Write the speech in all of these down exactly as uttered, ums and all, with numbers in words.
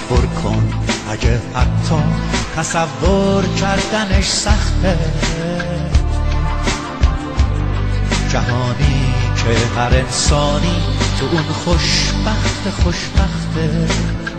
تصور کن اگه حتی تصور کردنش سخته. جهانی که هر انسانی تو اون خوشبخت خوشبخته.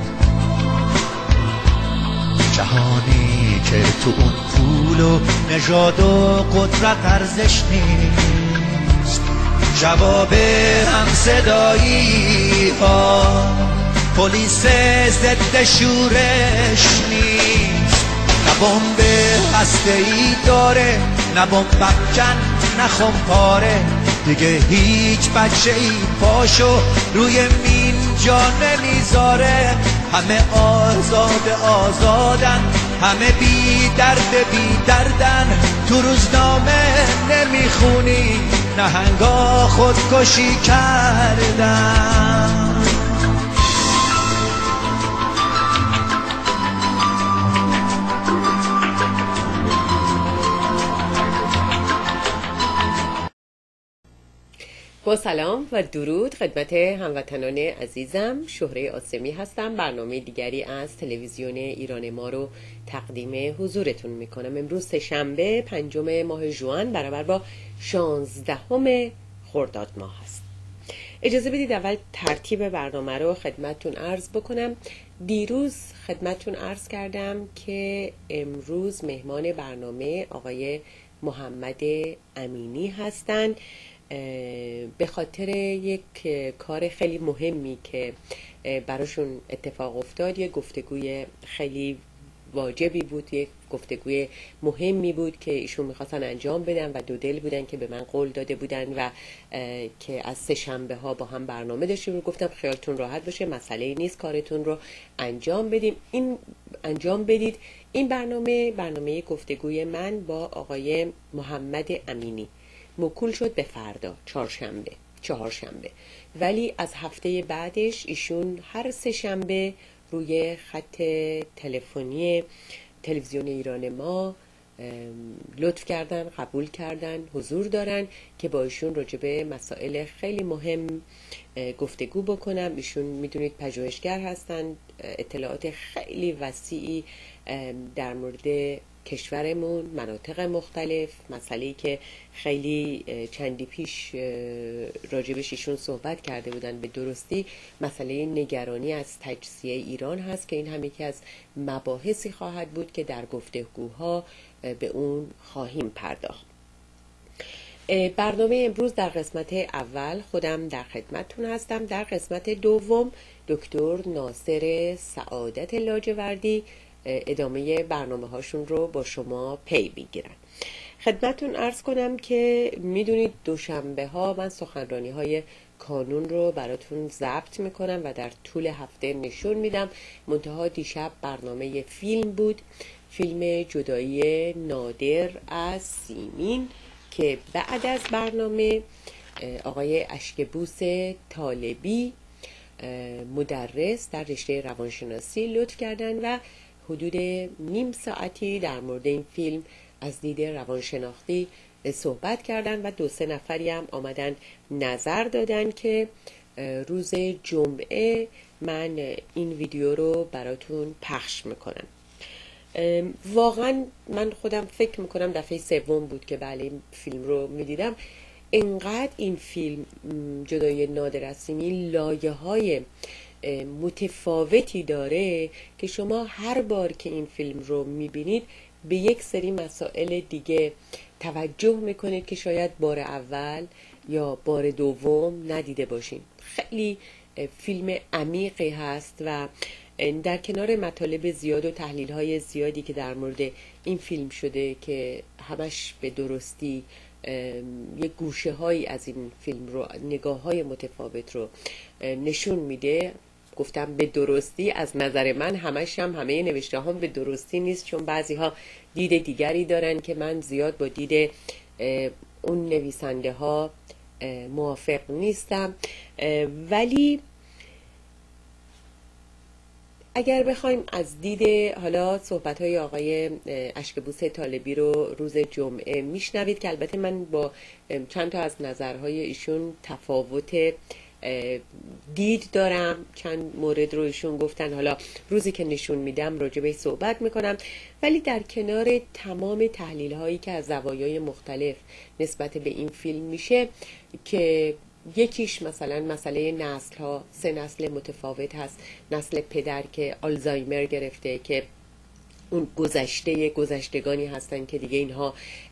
جهانی که تو اون پول و نژاد و قدرت ارزش نیست. جواب هم صدایی ها پلیس ضد شورش نیست. نه بمب هسته‌ای داره، نه بمب افکن، نه خمپاره. دیگه هیچ بچه ای پاشو روی مین جا نمیذاره. همه آزاد آزادن، همه بی درد بی دردن. تو روزنامه نمیخونی نهنگا خودکشی کردن. با سلام و درود خدمت هموطنان عزیزم. شهره آسمی هستم. برنامه دیگری از تلویزیون ایران ما رو تقدیم حضورتون میکنم. امروز سه‌شنبه پنجم ماه ژوئن برابر با شانزدهم خرداد ماه هست. اجازه بدید اول ترتیب برنامه رو خدمتتون عرض بکنم. دیروز خدمتتون عرض کردم که امروز مهمان برنامه آقای محمد امینی هستند. به خاطر یک کار خیلی مهمی که براشون اتفاق افتاد، یک گفتگوی خیلی واجبی بود، یک گفتگوی مهمی بود که ایشون میخواستن انجام بدن و دو دل بودن که به من قول داده بودن و که از سه شنبه ها با هم برنامه داشتیم و گفتم خیالتون راحت باشه، مسئله نیست، کارتون رو انجام بدیم این انجام بدید. این برنامه برنامه گفتگوی من با آقای محمد امینی موکول شد به فردا چهارشنبه چهارشنبه ولی از هفته بعدش ایشون هر سه شنبه روی خط تلفنی تلویزیون ایران ما لطف کردن، قبول کردن، حضور دارن که با ایشون راجع به مسائل خیلی مهم گفتگو بکنم. ایشون میدونید پژوهشگر هستن، اطلاعات خیلی وسیعی در مورد کشورمون، مناطق مختلف، مسئله‌ای که خیلی چندی پیش راجبش ایشون صحبت کرده بودن به درستی، مسئله نگرانی از تجزیه ایران هست که این هم یکی از مباحثی خواهد بود که در گفتگوها به اون خواهیم پرداخت. برنامه امروز در قسمت اول خودم در خدمتتون هستم. در قسمت دوم دکتر ناصر سعادت لاجوردی ادامه برنامه هاشون رو با شما پی میگیرن. خدمتتون عرض کنم که میدونید دوشنبه ها من سخنرانی های کانون رو براتون ضبط میکنم و در طول هفته نشون میدم. منتها دیشب برنامه فیلم بود، فیلم جدایی نادر از سیمین که بعد از برنامه آقای اشکبوس طالبی مدرس در رشته روانشناسی لطف کردن و حدود نیم ساعتی در مورد این فیلم از دید روانشناختی صحبت کردن و دو سه نفری هم آمدن نظر دادن که روز جمعه من این ویدیو رو براتون پخش میکنم. واقعا من خودم فکر میکنم دفعه سوم بود که بله این فیلم رو میدیدم. اینقدر این فیلم جدایی نادر از سیمین لایه های متفاوتی داره که شما هر بار که این فیلم رو میبینید به یک سری مسائل دیگه توجه میکنید که شاید بار اول یا بار دوم ندیده باشین. خیلی فیلم عمیقی هست و در کنار مطالب زیاد و تحلیل های زیادی که در مورد این فیلم شده که همش به درستی یک گوشه هایی از این فیلم رو، نگاه های متفاوت رو نشون میده. گفتم به درستی، از نظر من همش هم همه نوشته هم به درستی نیست، چون بعضی ها دید دیگری دارن که من زیاد با دید اون نویسنده ها موافق نیستم. ولی اگر بخوایم از دید حالا صحبت های آقای اشکبوس طالبی رو روز جمعه میشنوید که البته من با چند تا از نظرهای ایشون تفاوت دید دارم. چند مورد رو ایشون گفتن، حالا روزی که نشون میدم راجع بهش صحبت میکنم. ولی در کنار تمام تحلیل هایی که از زوایای مختلف نسبت به این فیلم میشه، که یکیش مثلا مسئله نسل ها، سه نسل متفاوت هست. نسل پدر که آلزایمر گرفته، که اون گذشته گذشتگانی هستن که دیگه اینها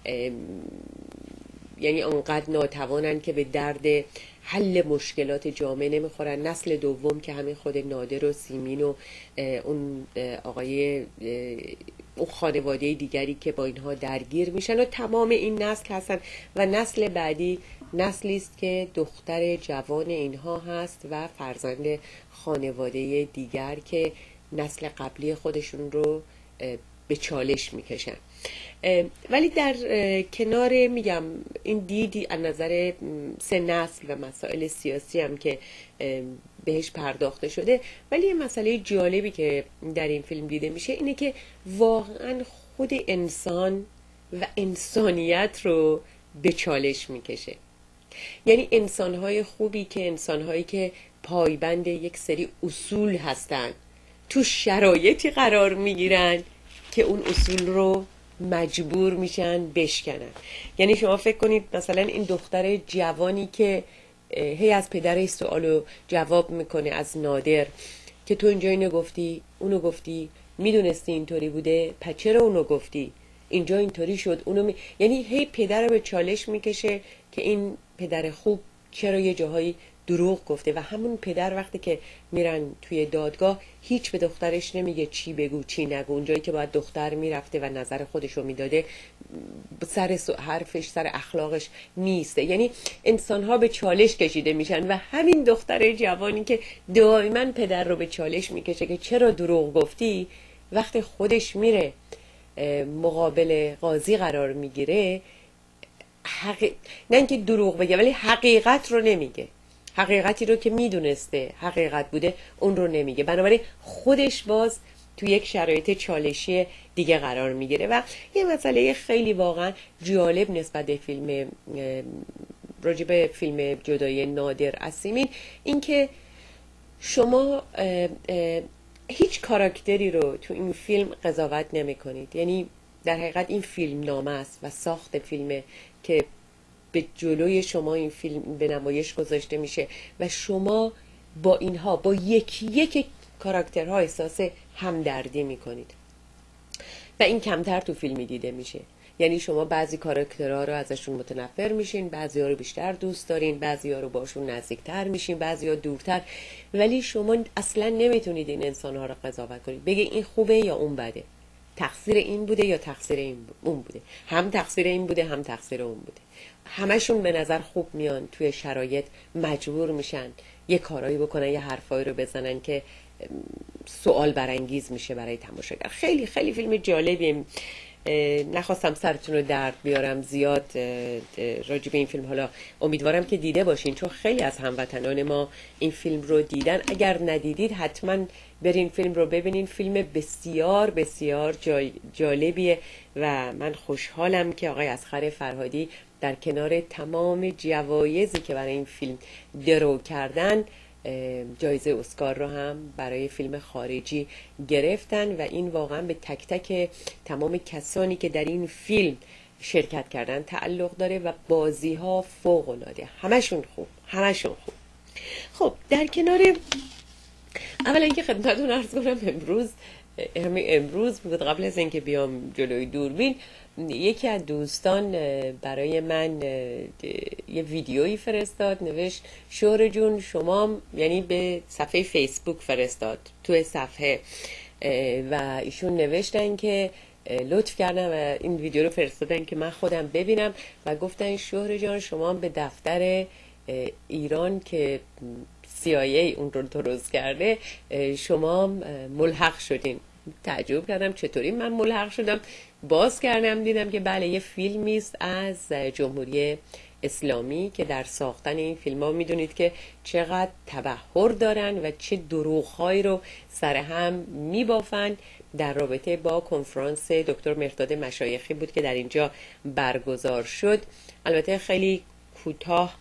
یعنی اونقدر ناتوانن که به درد حل مشکلات جامعه نمیخورن. نسل دوم که همین خود نادر و سیمین و اون آقای اون خانواده دیگری که با اینها درگیر میشن و تمام این نسل هستن. و نسل بعدی نسلی است که دختر جوان اینها هست و فرزند خانواده دیگر که نسل قبلی خودشون رو به چالش میکشن. ولی در کنار میگم این دیدی از نظر سه نسل و مسائل سیاسی هم که بهش پرداخته شده، ولی یه مسئله جالبی که در این فیلم دیده میشه اینه که واقعا خود انسان و انسانیت رو به چالش میکشه. یعنی انسانهای خوبی که انسانهایی که پایبند یک سری اصول هستن تو شرایطی قرار میگیرن که اون اصول رو مجبور میشن بشکنن. یعنی شما فکر کنید مثلا این دختر جوانی که هی از پدرش سوالو جواب میکنه از نادر که تو اینجا اینو گفتی اونو گفتی، میدونستی اینطوری بوده، پس چرا اونو گفتی، اینجا اینطوری شد اونو می... یعنی هی پدر رو به چالش میکشه که این پدر خوب چرا یه جاهایی دروغ گفته. و همون پدر وقتی که میرن توی دادگاه هیچ به دخترش نمیگه چی بگو چی نگو. اونجایی که باید دختر میرفته و نظر خودشو میداده سر حرفش سر اخلاقش نیسته. یعنی انسانها به چالش کشیده میشن و همین دختر جوانی که دائما پدر رو به چالش میکشه که چرا دروغ گفتی، وقتی خودش میره مقابل قاضی قرار میگیره حق... نه اینکه دروغ بگه ولی حقیقت رو نمیگه. حقیقتی رو که میدونسته حقیقت بوده اون رو نمیگه. بنابراین خودش باز تو یک شرایط چالشی دیگه قرار میگیره. و یه مسئله خیلی واقعا جالب نسبت به فیلم راجع به فیلم جدایی نادر از سیمین این که شما اه اه هیچ کاراکتری رو تو این فیلم قضاوت نمی کنید. یعنی در حقیقت این فیلم نامه است و ساخت فیلمه که به جلوی شما این فیلم به نمایش گذاشته میشه و شما با اینها با یکی یک کاراکترها احساس همدردی میکنید و این کمتر تو فیلمی دیده میشه. یعنی شما بعضی کاراکترها رو ازشون متنفر میشین، بعضی ها رو بیشتر دوست دارین، بعضی ها رو باشون نزدیکتر میشین، بعضی ها دورتر، ولی شما اصلا نمیتونید این انسانها رو قضاوت کنید بگه این خوبه یا اون بده، تقصیر این بوده یا تقصیر این اون بوده، هم تقصیر این بوده هم تقصیر اون بوده. همشون به نظر خوب میان، توی شرایط مجبور میشن یه کارایی بکنن، یه حرفایی رو بزنن که سوال برانگیز میشه برای تماشاگر. خیلی خیلی فیلم جالبیه. نخواستم سرتون رو درد بیارم زیاد راجع به این فیلم، حالا امیدوارم که دیده باشین چون خیلی از هموطنان ما این فیلم رو دیدن. اگر ندیدید حتما برین فیلم رو ببینین. فیلم بسیار بسیار جالبیه و من خوشحالم که آقای اصغر فرهادی در کنار تمام جوایزی که برای این فیلم درو کردن جایزه اسکار رو هم برای فیلم خارجی گرفتن و این واقعا به تک تک تمام کسانی که در این فیلم شرکت کردن تعلق داره و بازی ها فوق العاده، همشون خوب همشون خوب. خب در کنار اولا اینکه خدمتتون عرض کنم امروز امروز بود قبل از اینکه بیام جلوی دوربین یکی از دوستان برای من یه ویدیویی فرستاد، نوشت شوهر جون شما، یعنی به صفحه فیسبوک فرستاد توی صفحه و ایشون نوشتن که لطف کردن و این ویدیو رو فرستادن که من خودم ببینم و گفتن شوهر جان شما به دفتر ایران که سی آی ای اون رو درست کرده شما ملحق شدین. تعجب کردم چطوری من ملحق شدم. باز کردم دیدم که بله یه فیلمی است از جمهوری اسلامی که در ساختن این فیلم ها میدونید که چقدر تبحر دارن و چه دروغ‌هایی رو سر هم میبافن. در رابطه با کنفرانس دکتر مهرداد مشایخی بود که در اینجا برگزار شد. البته خیلی کوتاه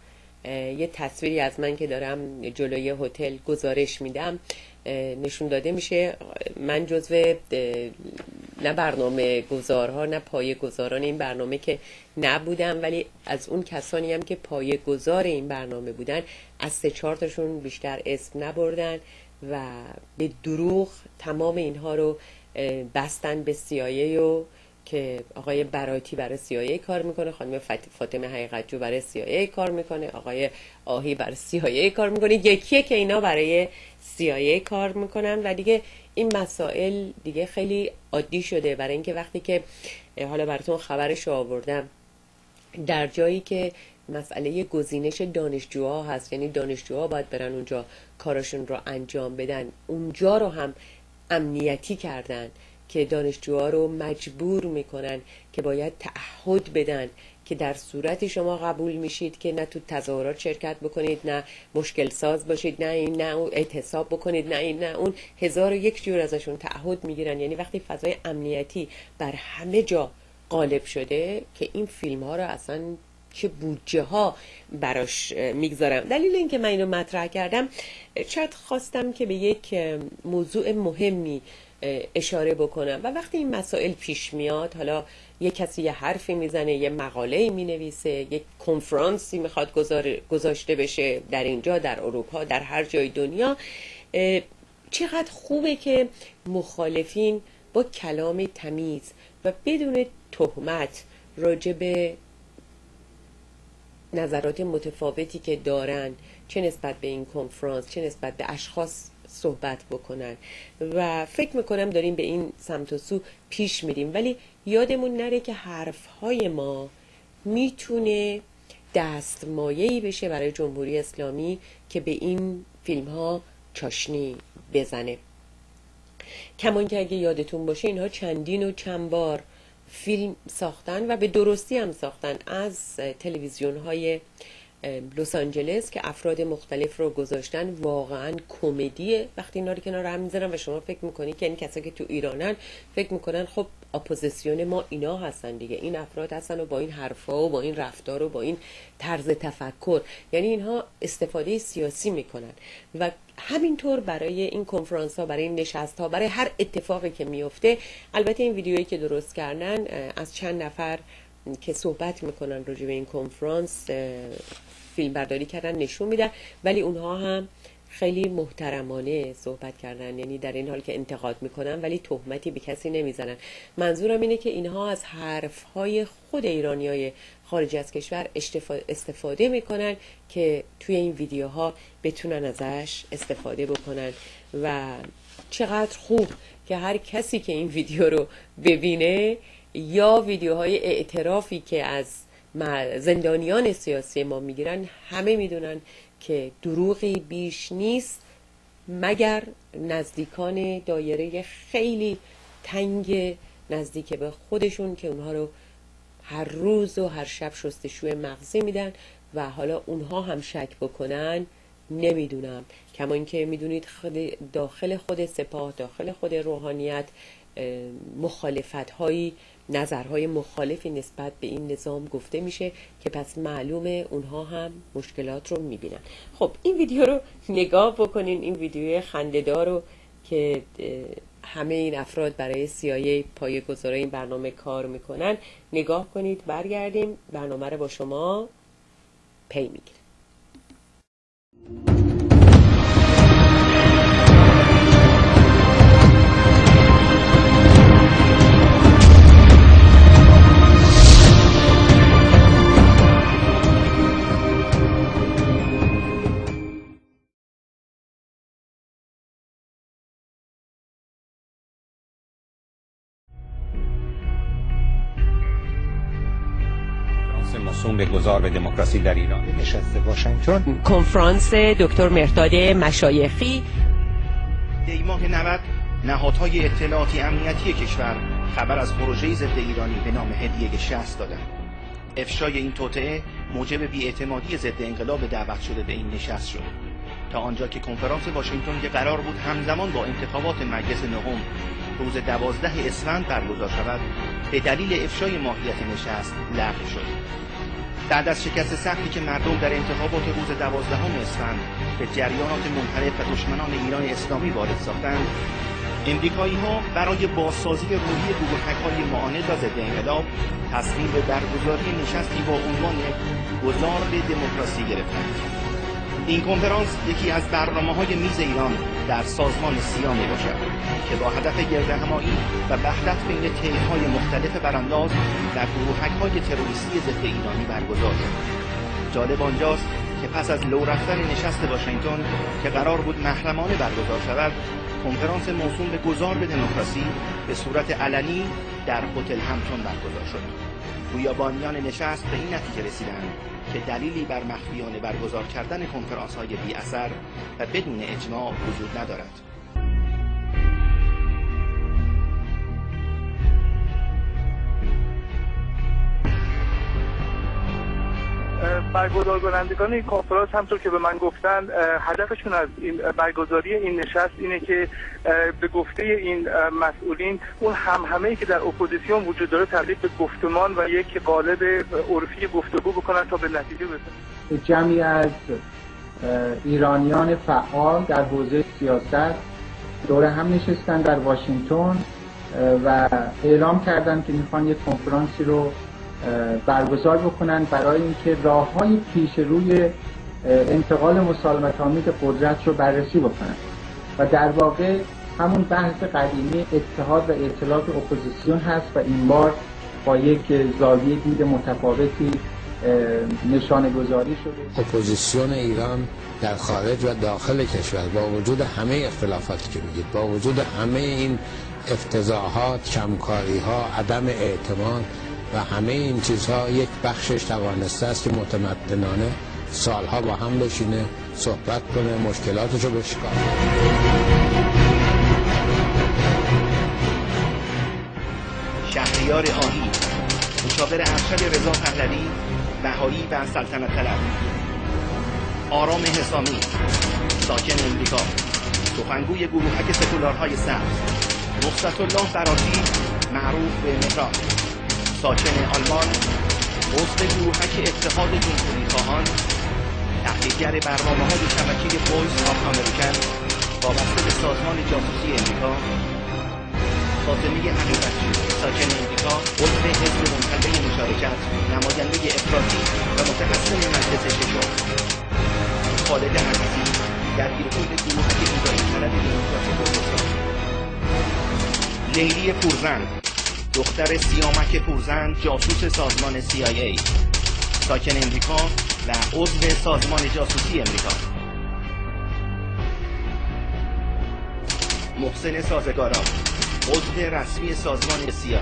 یه تصویری از من که دارم جلوی هتل گزارش میدم نشون داده میشه. من جزو نه برنامه گذارها نه پایه گذاران این برنامه که نبودم، ولی از اون کسانی هم که پایه گذار این برنامه بودن از سه چهار تاشون بیشتر اسم نبردن و به دروغ تمام اینها رو بستن به سی آی ای و که آقای براتی برای سی آی ای کار میکنه، خانم فاطمه حقیقتجو برای سی آی ای کار میکنه، آقای آهی برای سی آی ای کار میکنه، یکیه که اینا برای سی آی ای کار میکنن و دیگه این مسائل دیگه خیلی عادی شده. برای اینکه وقتی که حالا براتون خبرش رو آوردم، در جایی که مسئله گزینش دانشجوها هست، یعنی دانشجوها باید برن اونجا کاراشون رو انجام بدن، اونجا رو هم امنیتی کردن که دانشجوها رو مجبور میکنن که باید تعهد بدن که در صورتی شما قبول میشید که نه تو تظاهرات شرکت بکنید، نه مشکل ساز باشید، نه این نه اون، اعتصاب بکنید، نه این نه اون، هزار و یک جور ازشون تعهد میگیرن. یعنی وقتی فضای امنیتی بر همه جا غالب شده که این فیلم ها رو اصلا چه بودجه ها براش میگذارم. دلیل اینکه من اینو مطرح کردم، شاید خواستم که به یک موضوع مهمی اشاره بکنم و وقتی این مسائل پیش میاد، حالا یه کسی یه حرفی میزنه، یه مقاله می نویسه، یک کنفرانسی میخواد گذاشته بشه در اینجا، در اروپا، در هر جای دنیا، چقدر خوبه که مخالفین با کلام تمیز و بدون تهمت راجع به نظرات متفاوتی که دارن، چه نسبت به این کنفرانس چه نسبت به اشخاص، صحبت بکنن و فکر میکنم داریم به این سمت و سو پیش میریم. ولی یادمون نره که حرفهای ما میتونه دستمایه‌ای بشه برای جمهوری اسلامی که به این فیلم ها چاشنی بزنه. کمان که اگه یادتون باشه اینها چندین و چند بار فیلم ساختن و به درستی هم ساختن از تلویزیون های لس آنجلس که افراد مختلف رو گذاشتن. واقعا کمدیه وقتی اینا رو کنار هم میذارن و شما فکر میکنی که این کسایی که تو ایرانن فکر میکنن خب اپوزیسیون ما اینا هستن دیگه، این افراد هستن و با این حرفا و با این رفتار و با این طرز تفکر، یعنی اینها استفاده سیاسی میکنن. و همینطور برای این کنفرانس ها، برای این نشست ها، برای هر اتفاقی که میفته. البته این ویدیویی که درست کردن از چند نفر که صحبت میکنن راجع به این کنفرانس فیلم برداری کردن نشون میدن، ولی اونها هم خیلی محترمانه صحبت کردن، یعنی در این حال که انتقاد میکنن ولی تهمتی به کسی نمیزنن. منظورم اینه که اینها از حرفهای خود ایرانیای خارج از کشور استفاده میکنن که توی این ویدیوها بتونن ازش استفاده بکنن. و چقدر خوب که هر کسی که این ویدیو رو ببینه یا ویدیوهای اعترافی که از زندانیان سیاسی ما میگیرن، همه میدونن که دروغی بیش نیست مگر نزدیکان دایره خیلی تنگ نزدیک به خودشون که اونها رو هر روز و هر شب شستشوی مغزی میدن و حالا اونها هم شک بکنن نمیدونم. کما اینکه میدونید داخل خود سپاه، داخل خود روحانیت مخالفت هایی، نظرهای مخالفی نسبت به این نظام گفته میشه که پس معلومه اونها هم مشکلات رو میبینن. خب این ویدیو رو نگاه بکنین، این ویدیو خنده‌دار رو که همه این افراد برای سی آی ای پایه‌گذاری این برنامه کار میکنن نگاه کنید. برگردیم برنامه رو با شما پی میگیریم. موسوم به گذار به دموکراسی در ایران نشست واشنگتن، کنفرانس دکتر مهرداد مشایخی. دی ماه نود نهادهای اطلاعاتی امنیتی کشور خبر از پروژه‌ای ضد ایرانی به نام هدیه شصت دادند. افشای این توطئه موجب بی‌اعتمادی ضد انقلاب دعوت شده به این نشست شد، تا آنجا که کنفرانس واشنگتن که قرار بود همزمان با انتخابات مجلس نهم روز دوازده اسفند برگزار شود، به دلیل افشای ماهیت نشست لغو شد. بعد از شکست سختی که مردم در انتخابات روز دوازدهم اسفند به جریانات منحرف و دشمنان ایران اسلامی وارد ساختند، امریکایی‌ها برای بازسازی روحی گروهک‌های معاند و ضد انقلاب تصمیم به برگزاری نشستی با عنوان گذار به دموکراسی گرفتند. این کنفرانس یکی از برنامه‌های میز ایران در سازمان سیا میباشد که با هدف گردهمایی و وحدت بین طیف‌های مختلف برانداز و گروهک‌های تروریستی ضد ایرانی برگزار شد. جالب آنجاست که پس از لو رفتن نشست واشنگتن که قرار بود محرمانه برگزار شود، کنفرانس موسوم به گذار به دموکراسی به صورت علنی در هتل همتون برگزار شد. گویا بانیان نشست به این نتیجه رسیدند که دلیلی بر مخفیانه برگزار کردن کنفرانس‌های بی اثر و بدون اجماع وجود ندارد. برگزار کنندگان این کنفرانس همطور که به من گفتن هدفشون از این برگزاری این نشست اینه که به گفته این مسئولین اون همهمه‌ای که در اپوزیسیون وجود داره تبدیل به گفتمان و یک قالب عرفی گفتگو بکنن تا به نتیجه برسن. جمعی از ایرانیان فعال در حوزه سیاست دور هم نشستن در واشنگتن و اعلام کردن که میخوان یک کنفرانسی رو برگزار بکنن برای اینکه راه‌های پیش روی انتقال مسالمت‌آمیز قدرت رو بررسی بکنن و در واقع همون بحث قدیمی اتحاد و ائتلاف اپوزیسیون هست و این بار با یک زاویه دید متفاوتی نشانه گذاری شده. اپوزیسیون ایران در خارج و داخل کشور با وجود همه اختلافاتی که میگید، با وجود همه این افتضاحات، کمکاری‌ها، عدم اعتماد و همه این چیزها، یک بخشش توانسته است که متمدنانه سالها با هم بشینه، صحبت کنه، مشکلاتشو بشکافه. شهریار آهی، مشاور ارشد رضا پهلوی، بهایی و سلطنت طلب. آرام حسامی، ساکن امریکا، سخنگوی گروهک سکولارهای سبز. رخصت الله براتی، معروف به مهران، ساکن آلمان، عضو گروهک اتحاد جمهوری خواهان، تحقیقگر برنامه‌های شبکه وایس آف امریکن وابسته به سازمان جاسوسی امریکا. فاطمه حقیقتی، ساکن امریکا، عضو حزب منتدی مشارکت، نماینده افراطی و متخصص مجلس ششم. خالد عزیزی، دبیرکل گروهک ایرانی طلب دموکراسی کردستان. لیلی پورزند، دختر سیامک پورزند، جاسوس سازمان سی آی ای، ساکن امریکا و عضو سازمان جاسوسی امریکا. محسن سازگارا، عضو رسمی سازمان سیا.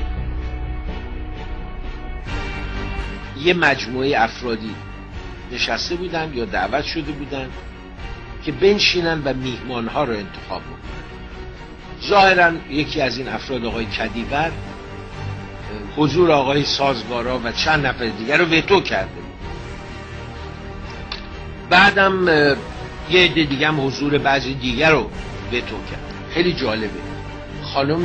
یه مجموعه افرادی نشسته بودن یا دعوت شده بودن که بنشینن و میهمانها رو انتخاب بکنن. ظاهرا یکی از این افراد آقای کدیور حضور آقای سازگارا و چند نفر دیگر رو وتو کرده بود. بعدم یه عده دیگه هم حضور بعضی دیگر رو وتو کرد. خیلی جالبه. خانم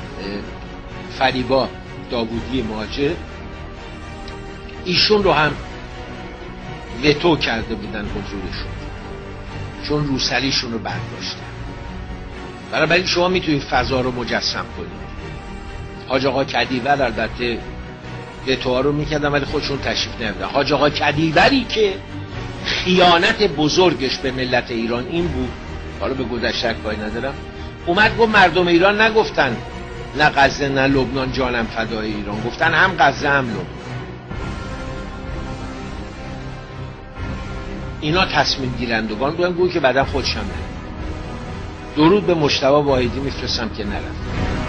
فریبا داوودی مهاجر، ایشون رو هم وتو کرده بودن حضورشون، چون روسریشون رو برداشتن. بنابراین شما میتونید فضا رو مجسم کنید. حاج آقا کدیور البته وتوها رو میکردن ولی خودشون تشریف نمیبردن. حاج آقا کدیوری که خیانت بزرگش به ملت ایران این بود، حالا به گذشته کاری ندارم، اومد گفت مردم ایران نگفتن نه غزه نه لبنان جانم فدای ایران، گفتن هم غزه هم لبنان. اینا تصمیم گیرندگان بودن، گویی که بعدا خودشم نرم. درود به مجتبی واحدی میفرستم که نرفت.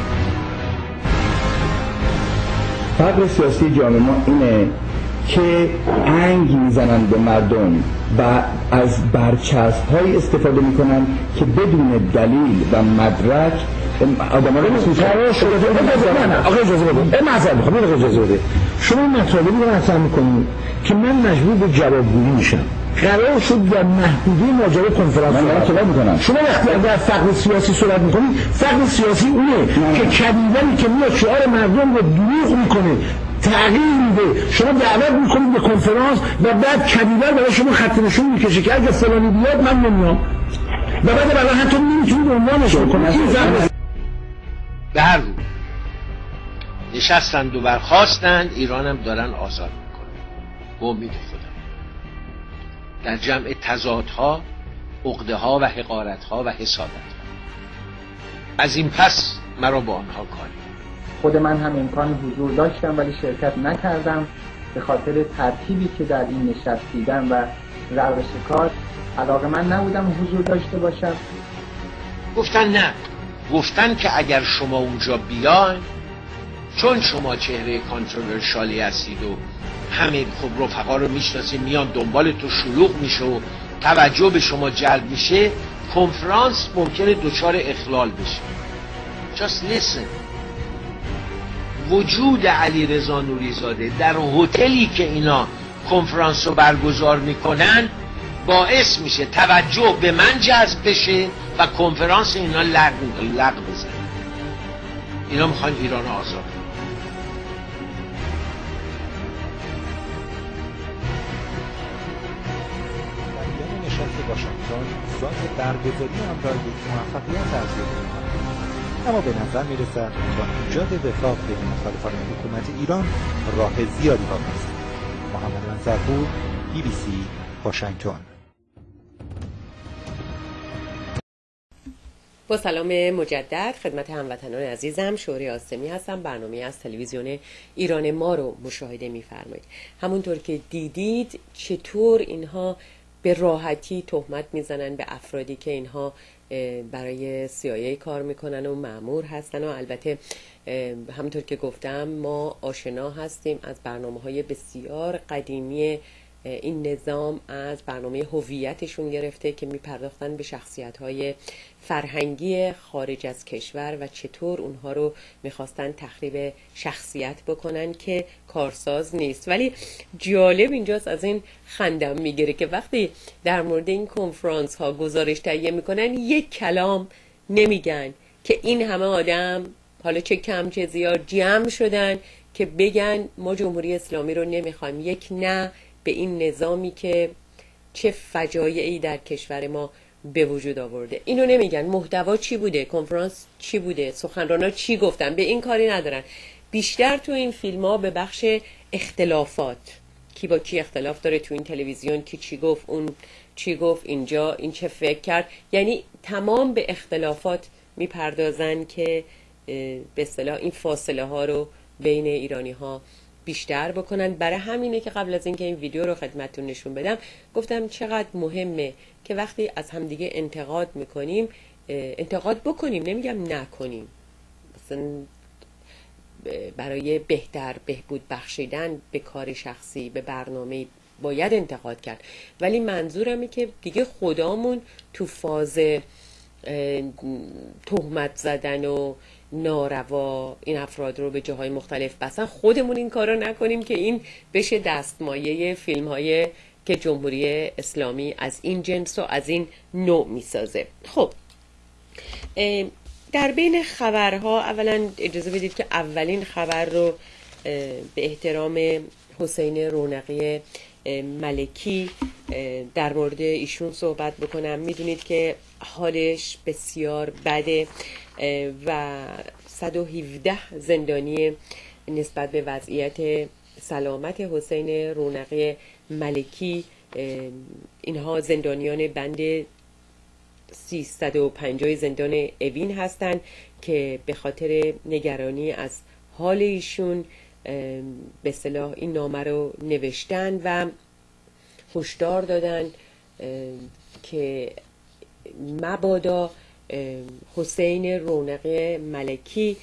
فقر سیاسی جامعه ما اینه که انگ میزنن به مردم و از برچسب‌های استفاده میکنن که بدون دلیل و مدرک آدم ها رو میسوزن. آقا اجازه بده، این معذرت میخوام، اجازه بده. شما مطالبی رو مطرح میکنید که من مجبور به جوابگویی میشم. قرار شد در محدوده ماجرا کنفرانس من صحبت میکنم. شما وقتی اگر فقر سیاسی صحبت میکنید، فقر سیاسی اونه نه. که کدیدنی که میاد شعار مردم رو دروغ میکنه، تغییر میده، شما دعوت میکنید به کنفرانس و بعد کدیدن برای شما خط نشون میکشه که اگه فلانی بیاد من نمیام و بعد برای حتی نمیتونید عنوانش کنید. به هر رو نشستند و برخواستند، ایرانم دارن آزاد میکنن به امید خودم، در جمع تضادها، عقده‌ها و حقارت‌ها و حسادت‌ها. از این پس مرا با آنها کاری. خود من هم امکان حضور داشتم ولی شرکت نکردم به خاطر ترتیبی که در این نشست دیدم و روش کار علاقه من نبودم حضور داشته باشم. گفتن نه، گفتن که اگر شما اونجا بیاین، چون شما چهره کانتروورشالی هستید و همه خب رفقا رو میشناسید، میان دنبال تو، شلوغ میشه و توجه به شما جلب میشه، کنفرانس ممکنه دچار اخلال بشه. Just listen. وجود علیرضا نوری‌زاده در هتلی که اینا کنفرانس رو برگزار میکنن باعث میشه توجه به من جذب بشه و کنفرانس اینا لغو لغو بزنه. اینا میخوان ایران آزاد. در نشست واشنگتن ذات برگزاری آن را یک موفقیت ارزیابی می‌کند. اما به نظر میرسد تا ایجاد وفاق بین مخالفان حکومت ایران راه زیادی باقی است. محمد منصرپور، بی بی سی، واشنگتن. با سلام مجدد خدمت هموطنان عزیزم، شوری آسمی هستم. برنامه از تلویزیون ایران ما رو مشاهده می‌فرمایید. همونطور که دیدید چطور اینها به راحتی تهمت میزنن به افرادی که اینها برای سی آی ای کار میکنن و مأمور هستن و البته همونطور که گفتم ما آشنا هستیم از برنامه‌های بسیار قدیمی این نظام، از برنامه هویتشون گرفته که میپرداختن به شخصیت‌های فرهنگی خارج از کشور و چطور اونها رو میخواستن تخریب شخصیت بکنن که کارساز نیست. ولی جالب اینجاست، از این خندم میگیره که وقتی در مورد این کنفرانس ها گزارش تهیه میکنن یک کلام نمیگن که این همه آدم حالا چه کم چه زیاد جمع شدن که بگن ما جمهوری اسلامی رو نمیخوایم، یک نه به این نظامی که چه فجایعی در کشور ما به وجود آورده. اینو نمیگن. محتوا چی بوده، کنفرانس چی بوده، سخنرانا چی گفتن، به این کاری ندارن. بیشتر تو این فیلم ها به بخش اختلافات، کی با کی اختلاف داره تو این تلویزیون، کی چی گفت، اون چی گفت اینجا، این چه فکر کرد، یعنی تمام به اختلافات میپردازن که به اصطلاح این فاصله ها رو بین ایرانی ها بیشتر بکنن. برای همینه که قبل از اینکه این ویدیو رو خدمتتون نشون بدم گفتم چقدر مهمه که وقتی از همدیگه انتقاد میکنیم انتقاد بکنیم، نمیگم نکنیم. مثلا برای بهتر بهبود بخشیدن به کار شخصی، به برنامه باید انتقاد کرد، ولی منظورمه که دیگه خدامون تو فاز تهمت زدن و ناروا این افراد رو به جاهای مختلف بسن، خودمون این کار رو نکنیم که این بشه دستمایه فیلم های که جمهوری اسلامی از این جنس و از این نوع میسازه. خب در بین خبرها اولا اجازه بدید که اولین خبر رو به احترام حسین رونقی ملکی در مورد ایشون صحبت بکنم. میدونید که حالش بسیار بده و صد و هفده زندانی نسبت به وضعیت سلامت حسین رونقی ملکی. اینها زندانیان بند سیصد و پنجاه زندان اوین هستند که به خاطر نگرانی از حال ایشون به اصطلاح این نامه رو نوشتن و هشدار دادن که مبادا حسین رونقی ملکی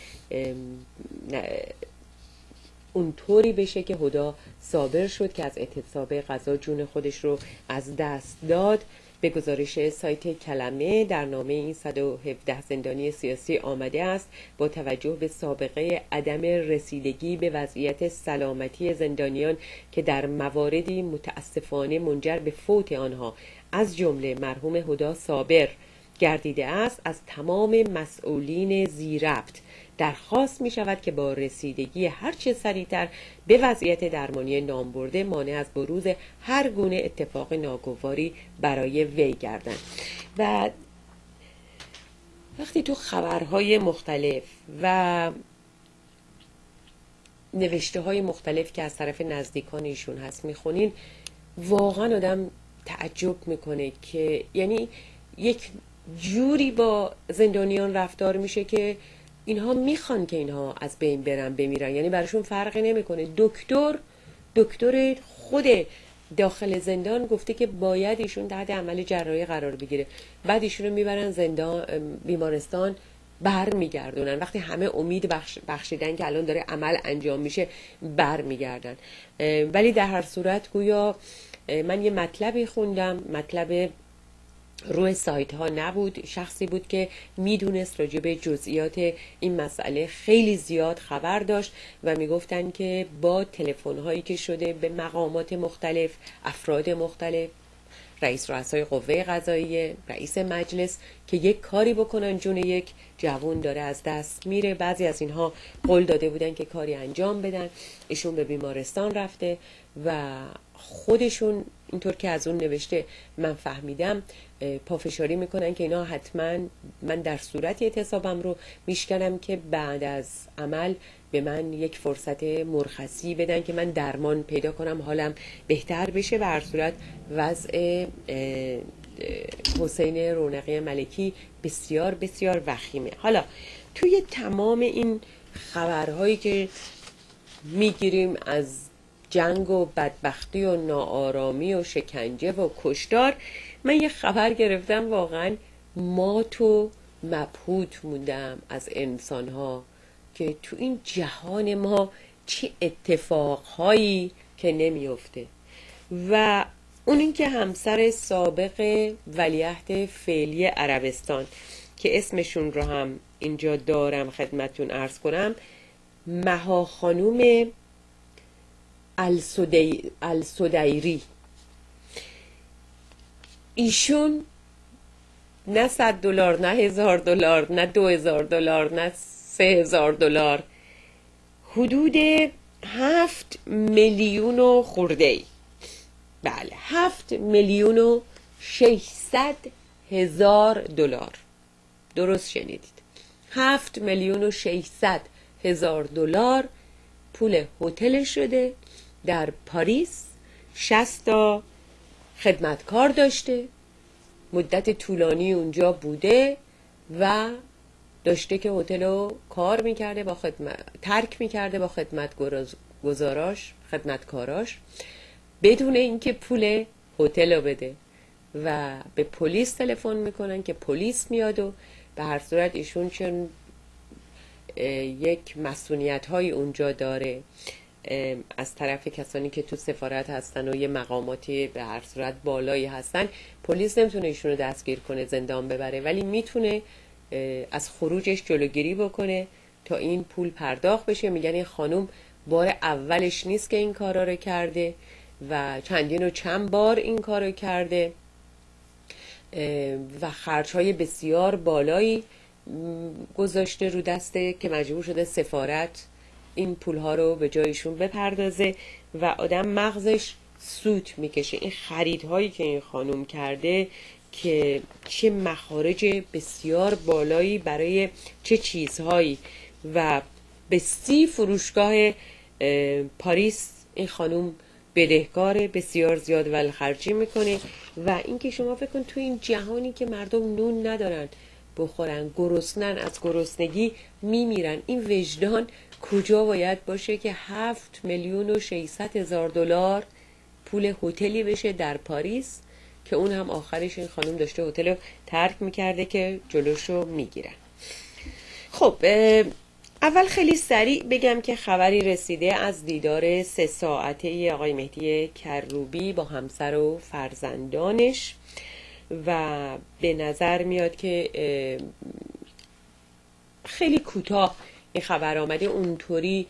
اونطوری بشه که خدا صابر شد که از اعتصاب غذا جون خودش رو از دست داد به گزارش سایت کلمه در نامه این صد و هفده زندانی سیاسی آمده است با توجه به سابقه عدم رسیدگی به وضعیت سلامتی زندانیان که در مواردی متاسفانه منجر به فوت آنها از جمله مرحوم هدی صابر گردیده است، از تمام مسئولین ذی‌ربط درخواست می شود که با رسیدگی هرچه سریعتر به وضعیت درمانی نامبرده مانع از بروز هر گونه اتفاق ناگواری برای وی گردند. و وقتی تو خبرهای مختلف و نوشته های مختلف که از طرف نزدیکان ایشون هست میخونین، واقعا آدم تعجب میکنه که یعنی یک جوری با زندانیان رفتار میشه که اینها میخوان که اینها از بین برن بمیرن، یعنی براشون فرقی نمیکنه. دکتر دکتر خود داخل زندان گفته که باید ایشون تحت عمل جراحی قرار بگیره، بعد ایشون رو میبرن زندان بیمارستان بر میگردونن. وقتی همه امید بخش بخشیدن که الان داره عمل انجام میشه بر میگردن. ولی در هر صورت گویا من یه مطلبی خوندم، مطلب روی سایت ها نبود، شخصی بود که میدونست راجع به جزئیات این مسئله خیلی زیاد خبر داشت و میگفتن که با تلفن هایی که شده به مقامات مختلف، افراد مختلف، رئیس رؤسای قوه قضاییه، رئیس مجلس، که یک کاری بکنن جون یک جوان داره از دست میره. بعضی از اینها قول داده بودن که کاری انجام بدن، ایشون به بیمارستان رفته و خودشون اینطور که از اون نوشته من فهمیدم پافشاری میکنن که اینا حتما من در صورتی اعتصابم رو میشکنم که بعد از عمل به من یک فرصت مرخصی بدن که من درمان پیدا کنم، حالم بهتر بشه. و هر صورت وضع حسین رونقی ملکی بسیار بسیار وخیمه. حالا توی تمام این خبرهایی که میگیریم از جنگ و بدبختی و ناآرامی و شکنجه و کشتار، من یه خبر گرفتم واقعا مات و مبهوت موندم از انسانها که تو این جهان ما چه اتفاقهایی که نمیفته. و اون این که همسر سابق ولیعهد فعلی عربستان که اسمشون رو هم اینجا دارم خدمتون عرض کنم، مها خانوم السدیری، ایشون نه صد دلار، نه هزار دلار، نه دو هزار دلار، نه سه هزار دلار، حدود هفت میلیون و خورده، بله هفت میلیون و ششصد هزار دلار، درست شنیدید، هفت میلیون و ششصد هزار دلار پول هتل شده در پاریس. شصت تا خدمتکار داشته، مدت طولانی اونجا بوده و داشته که هتل رو کار میکرده با خدمت ترک میکرده با خدمت گزاراش خدمتکاراش بدون اینکه پول هتل رو بده و به پلیس تلفن میکنن که پلیس میاد و به هر صورت ایشون چون یک مسئولیت های اونجا داره از طرف کسانی که تو سفارت هستن و یه مقاماتی به هر صورت بالایی هستن، پلیس نمیتونه ایشون رو دستگیر کنه زندان ببره، ولی میتونه از خروجش جلوگیری بکنه تا این پول پرداخت بشه. میگن این خانم بار اولش نیست که این کارا رو کرده و چندین و چند بار این کارو کرده و خرجهای بسیار بالایی گذاشته رو دسته که مجبور شده سفارت این پولها رو به جایشون بپردازه و آدم مغزش سوت میکشه. این خریدهایی که این خانم کرده که چه مخارج بسیار بالایی برای چه چیزهایی و به سی فروشگاه پاریس این خانم بدهکار بسیار زیاد ولخرجی میکنه. و اینکه شما فکر کن تو این جهانی که مردم نون ندارن بخورن، گرسنن، از گرسنگی میمیرن، این وجدان کجا باید باشه که هفت میلیون و ششصد هزار دلار پول هتلی بشه در پاریس که اون هم آخرش این خانم داشته هتل رو ترک میکرده که جلوشو میگیرن. خب اول خیلی سریع بگم که خبری رسیده از دیدار سه ساعته آقای مهدی کروبی با همسر و فرزندانش و به نظر میاد که خیلی کوتاه این خبر آمده، اونطوری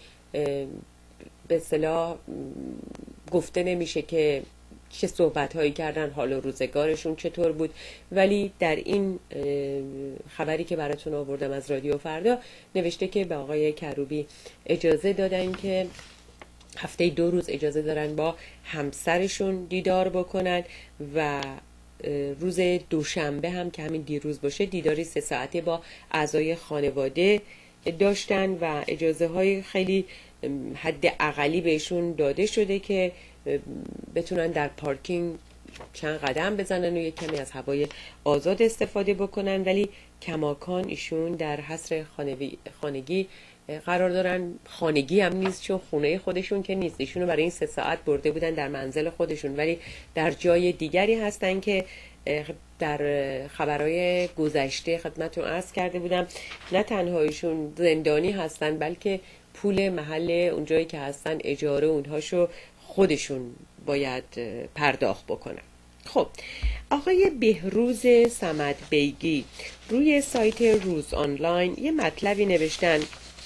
به اصطلاح گفته نمیشه که چه صحبت هایی کردن، حال و روزگارشون چطور بود، ولی در این خبری که براتون آوردم از رادیو فردا نوشته که به آقای کروبی اجازه دادن که هفته دو روز اجازه دارن با همسرشون دیدار بکنن و روز دوشنبه هم که همین دیروز باشه دیداری سه ساعته با اعضای خانواده داشتن و اجازه های خیلی حد اقلی بهشون داده شده که بتونن در پارکینگ چند قدم بزنن و یک کمی از هوای آزاد استفاده بکنن، ولی کماکان ایشون در حصر خانگی قرار دارن. خانگی هم نیست چون خونه خودشون که نیست، ایشونو برای این سه ساعت برده بودن در منزل خودشون، ولی در جای دیگری هستن که در خبرهای گذشته خدمتتون عرض کرده بودم نه تنها ایشون زندانی هستن بلکه پول محل اونجایی که هستن اجاره اونهاشو خودشون باید پرداخت بکنن. خب آقای بهروز صمد بیگی روی سایت روز آنلاین یه مطلبی نوشتن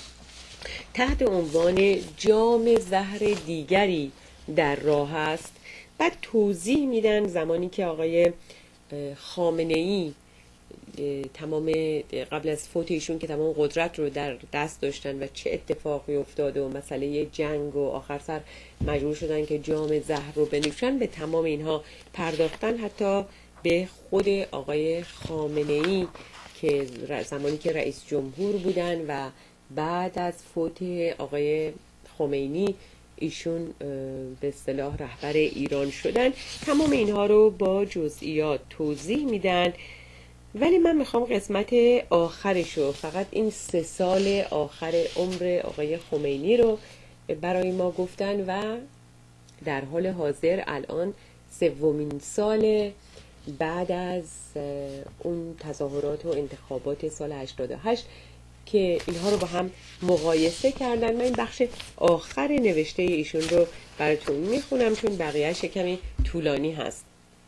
تحت عنوان جام زهر دیگری در راه است. بعد توضیح میدن زمانی که آقای خامنه‌ای تمام قبل از فوت ایشون که تمام قدرت رو در دست داشتن و چه اتفاقی افتاد و مسئله جنگ و آخر سر مجبور شدن که جام زهر رو بنوشن، به تمام اینها پرداختن، حتی به خود آقای خامنه‌ای که زمانی که رئیس جمهور بودن و بعد از فوت آقای خمینی ایشون به اصطلاح رهبر ایران شدن. تمام اینها رو با جزئیات توضیح میدن، ولی من میخوام قسمت آخرشو، فقط این سه سال آخر عمر آقای خمینی رو برای ما گفتن و در حال حاضر الان سومین سال بعد از اون تظاهرات و انتخابات سال هشتاد و هشت که اینها رو با هم مقایسه کردن. من این بخش آخر نوشته ایشون رو براتون میخونم چون بقیهش کمی طولانی هست.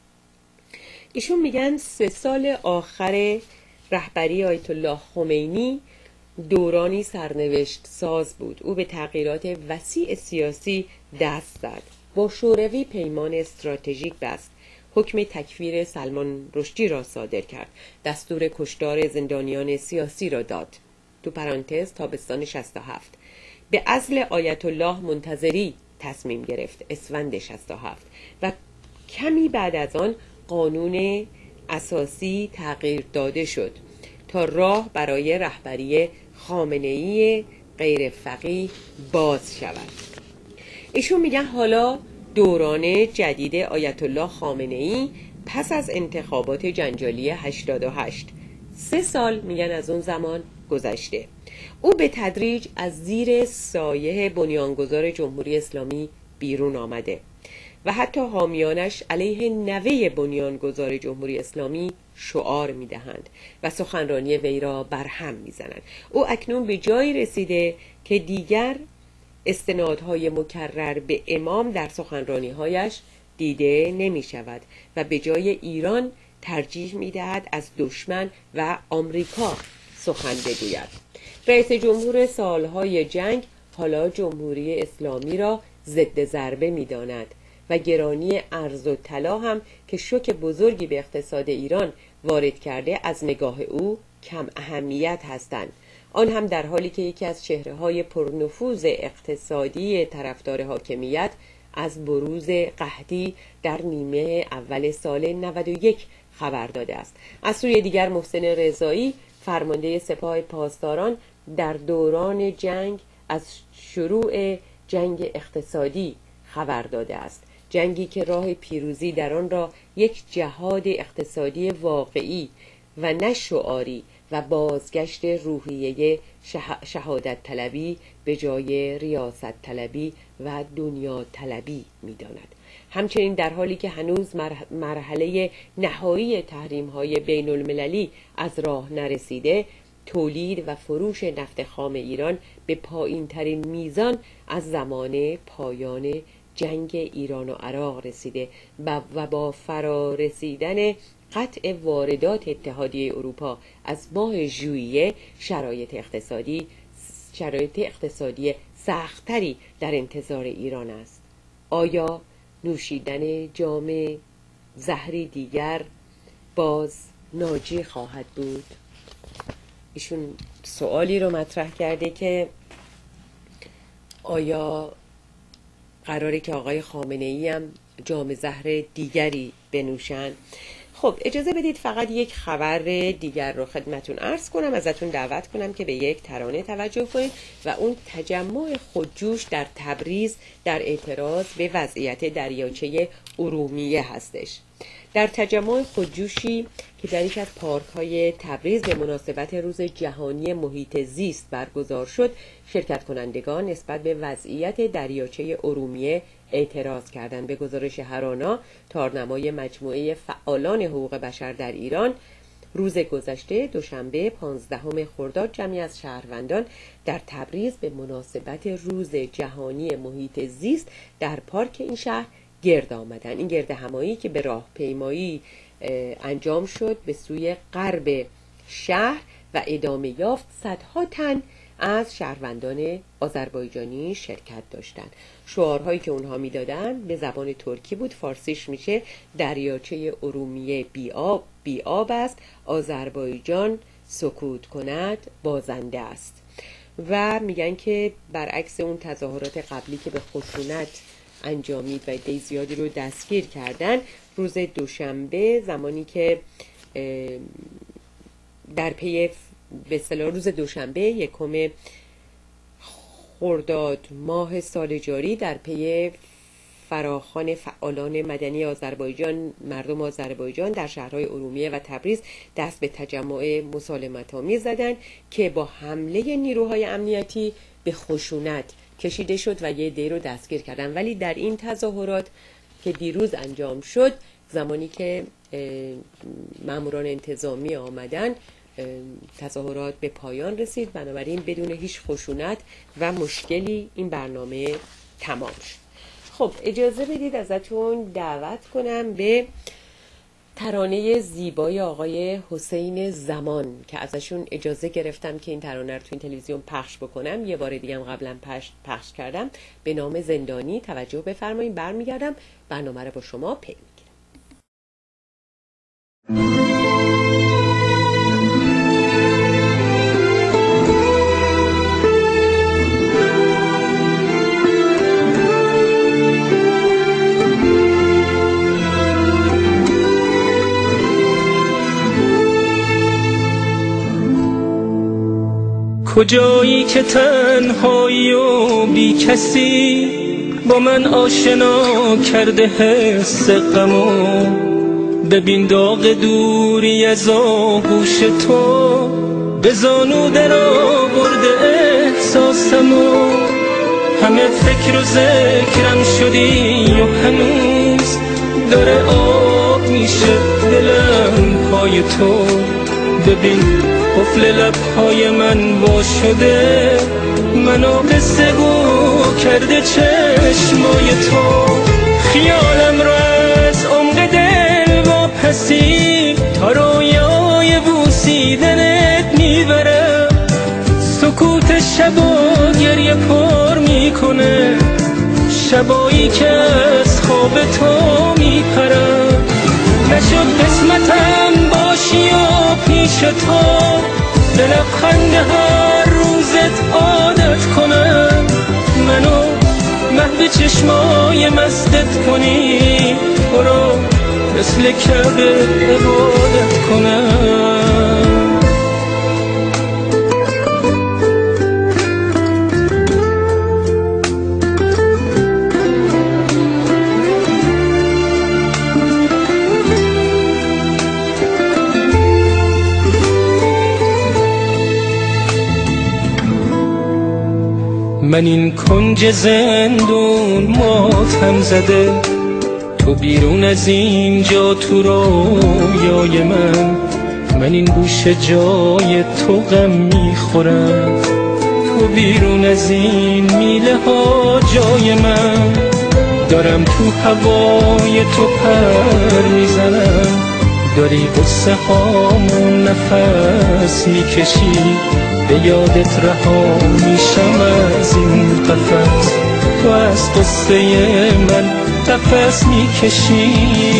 ایشون میگن سه سال آخر رهبری آیت الله خمینی دورانی سرنوشت ساز بود. او به تغییرات وسیع سیاسی دست زد. با شوروی پیمان استراتژیک بست. حکم تکفیر سلمان رشدی را صادر کرد. دستور کشتار زندانیان سیاسی را داد. تو پرانتز تابستان شصت و هفت. به عزل آیت الله منتظری تصمیم گرفت. اسفند شصت و هفت. و کمی بعد از آن قانون اساسی تغییر داده شد تا راه برای رهبری خامنه‌ای غیر فقیه باز شود. ایشون میگن حالا دوران جدید آیت الله خامنه‌ای پس از انتخابات جنجالی هشتاد و هشت. سه سال میگن از اون زمان گذشته. او به تدریج از زیر سایه بنیانگذار جمهوری اسلامی بیرون آمده و حتی حامیانش علیه نوه بنیانگذار جمهوری اسلامی شعار میدهند و سخنرانی وی را برهم میزنند. او اکنون به جایی رسیده که دیگر استنادهای مکرر به امام در سخنرانی‌هایش دیده نمی شود و به جای ایران ترجیح می دهد از دشمن و آمریکا سخن بگوید. رئیس جمهور سالهای جنگ حالا جمهوری اسلامی را ضد ضربه می داند و گرانی ارز و طلا هم که شوک بزرگی به اقتصاد ایران وارد کرده از نگاه او کم اهمیت هستند. آن هم در حالی که یکی از چهره‌های پرنفوذ اقتصادی طرفدار حاکمیت از بروز قحطی در نیمه اول سال نود و یک خبر داده است. از سوی دیگر محسن رضایی فرمانده سپاه پاسداران در دوران جنگ از شروع جنگ اقتصادی خبر داده است. جنگی که راه پیروزی در آن را یک جهاد اقتصادی واقعی و نه شعاری و بازگشت روحیه شه... شهادت طلبی به جای ریاست طلبی و دنیا طلبی می داند. همچنین در حالی که هنوز مر... مرحله نهایی تحریم های بین المللی از راه نرسیده، تولید و فروش نفت خام ایران به پایین ترین میزان از زمان پایان جنگ ایران و عراق رسیده و با فرا رسیدن قطع واردات اتحادیه اروپا از ماه ژوئیه شرایط اقتصادی شرایط اقتصادی سخت‌تری در انتظار ایران است. آیا نوشیدن جام زهری دیگر باز ناجی خواهد بود؟ ایشون سوالی رو مطرح کرده که آیا قراره که آقای خامنه‌ای هم جام زهر دیگری بنوشن؟ خب اجازه بدید فقط یک خبر دیگر رو خدمتون عرض کنم، ازتون دعوت کنم که به یک ترانه توجه کنید و اون تجمع خودجوش در تبریز در اعتراض به وضعیت دریاچه ارومیه هستش. در تجمع خودجوشی که در یک از پارک‌های تبریز به مناسبت روز جهانی محیط زیست برگزار شد، شرکت کنندگان نسبت به وضعیت دریاچه ارومیه اعتراض کردند. به گزارش هرانا، تارنمای مجموعه فعالان حقوق بشر در ایران، روز گذشته دوشنبه پانزدهم خرداد جمعی از شهروندان در تبریز به مناسبت روز جهانی محیط زیست در پارک این شهر گرد آمدن. این گرد همایی که به راهپیمایی انجام شد به سوی غرب شهر و ادامه یافت، صدها تن از شهروندان آذربایجانی شرکت داشتند. شعارهایی که اونها میدادن به زبان ترکی بود، فارسیش میشه دریاچه ارومیه بی آب بی آب است، آذربایجان سکوت کند بازنده است. و میگن که برعکس اون تظاهرات قبلی که به خشونت انجامید و عده زیادی رو دستگیر کردن، روز دوشنبه زمانی که در پی به اصطلاح روز دوشنبه یکم خرداد ماه سال جاری در پی فراخوان فعالان مدنی آذربایجان، مردم آذربایجان در شهرهای ارومیه و تبریز دست به تجمع مسالمت‌آمیز زدند که با حمله نیروهای امنیتی به خشونت کشیده شد و یه عده رو دستگیر کردن. ولی در این تظاهرات که دیروز انجام شد، زمانی که ماموران انتظامی آمدن، تظاهرات به پایان رسید، بنابراین بدون هیچ خشونت و مشکلی این برنامه تمام شد. خب اجازه بدید ازتون دعوت کنم به ترانه زیبای آقای حسین زمان که ازشون اجازه گرفتم که این ترانه رو تو این تلویزیون پخش بکنم. یه بار دیگه هم قبلا پخش, پخش کردم به نام زندانی. توجه بفرمایید، برمیگردم برنامه رو با شما پی میگیرم. کجایی که تنهایی و بی کسی با من آشنا کرده حس غمو، ببین داغ دوری از آغوش تو به زانو در آورده احساسمو. همه فکر و ذکرم شدی و هنوز داره آب میشه دلم پای تو. ببین قفل لبهای من وا شده، منو قصه گو کرده چشمای تو. خیالم رو از عمق دل با پسی تا رویای بوسیدنت میبرم. سکوت شب و گریه پر میکنه، شبایی که از خواب تو میپرم. نشد قسمتم باشی و پیش تو به لبخند هر روزت عادت کنم. منو محو چشمای مستت کنی، برو مثل کعبه عبادت کنم. من این کنج زندون ماتم زده، تو بیرون از اینجا تو رویای من. من این گوشه جای تو غم میخورم، تو بیرون از این میله ها جای من. دارم تو هوای تو پر میزنم، داری قصه هامون نفس میکشی، به یادت رها میشم از این قفس، تو از قصه من قفس میکشی.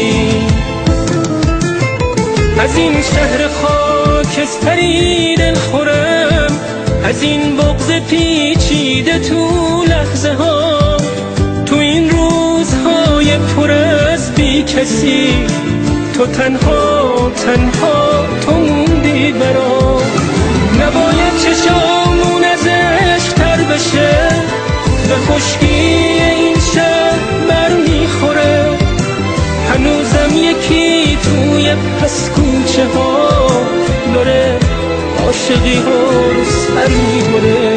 از این شهر خاکستری دل خورم، از این بغض پیچیده تو لحظه ها، تو این روزهای پر از بی کسی، تو تنها تنها تو موندی برام. نباید چشامون از عشق تر بشه، به خشکی این شهر بر میخوره، هنوزم یکی توی پس کوچه ها داره عاشقی ها رو سر میبره.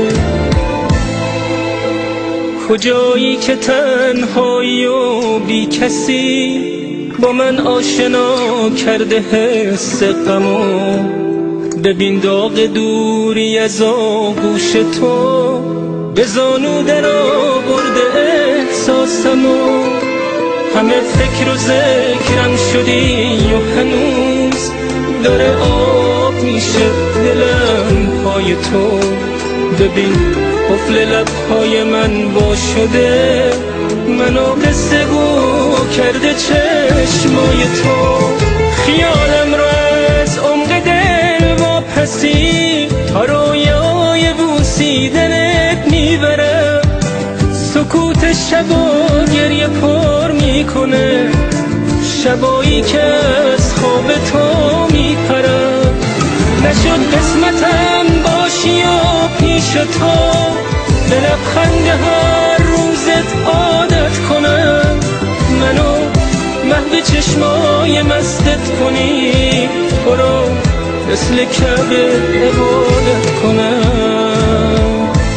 کجایی که تنهایی و بی کسی با من آشنا کرده حس غمو، ببین داغ دوری از آغوش تو به زانو در آورده احساسمو. همه فکر و ذکرم شدی و هنوز داره آب میشه دلم پای تو، ببین قفل لبهای من وا شده، منو قصه گو کرده چشمای تو. خیالم رو از عمق دل واپسی تا رویای بوسیدنت میبرم، سکوت شب و گریه پر میکنه، شبایی که از خواب تو میپرم. نشد قسمتم باشی و پیش تو، به لبخند هر روزت عادت کنم، منو محو چشمای مستت کنی، تو رو مثل کعبه عبادت کنم.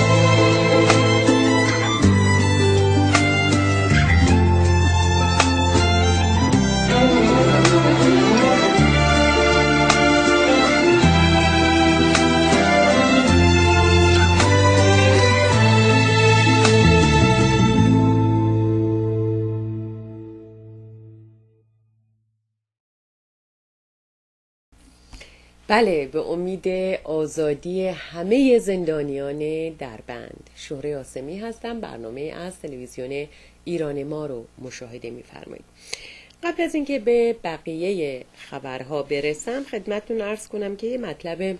بله، به امید آزادی همه زندانیان دربند. شهره آسمی هستم، برنامه از تلویزیون ایران ما رو مشاهده می‌فرمایید. قبل از اینکه به بقیه خبرها برسم خدمتتون عرض کنم که یه مطلب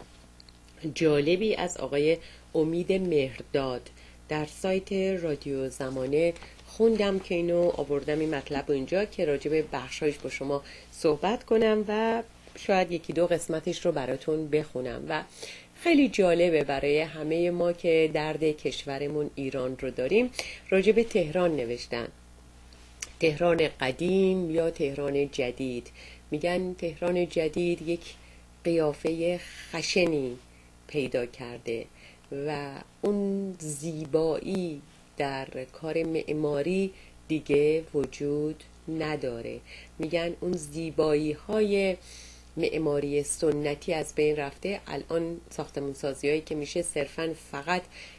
جالبی از آقای امید مهرداد در سایت رادیو زمانه خوندم که اینو آوردم این مطلب اینجا که راجع به بخشایش با شما صحبت کنم و شاید یکی دو قسمتش رو براتون بخونم و خیلی جالبه برای همه ما که درد کشورمون ایران رو داریم. راجع به تهران نوشتن، تهران قدیم یا تهران جدید. میگن تهران جدید یک قیافه خشنی پیدا کرده و اون زیبایی در کار معماری دیگه وجود نداره. میگن اون زیبایی های معماری سنتی از بین رفته، الان ساختمون سازی هایی که میشه صرفاً فقط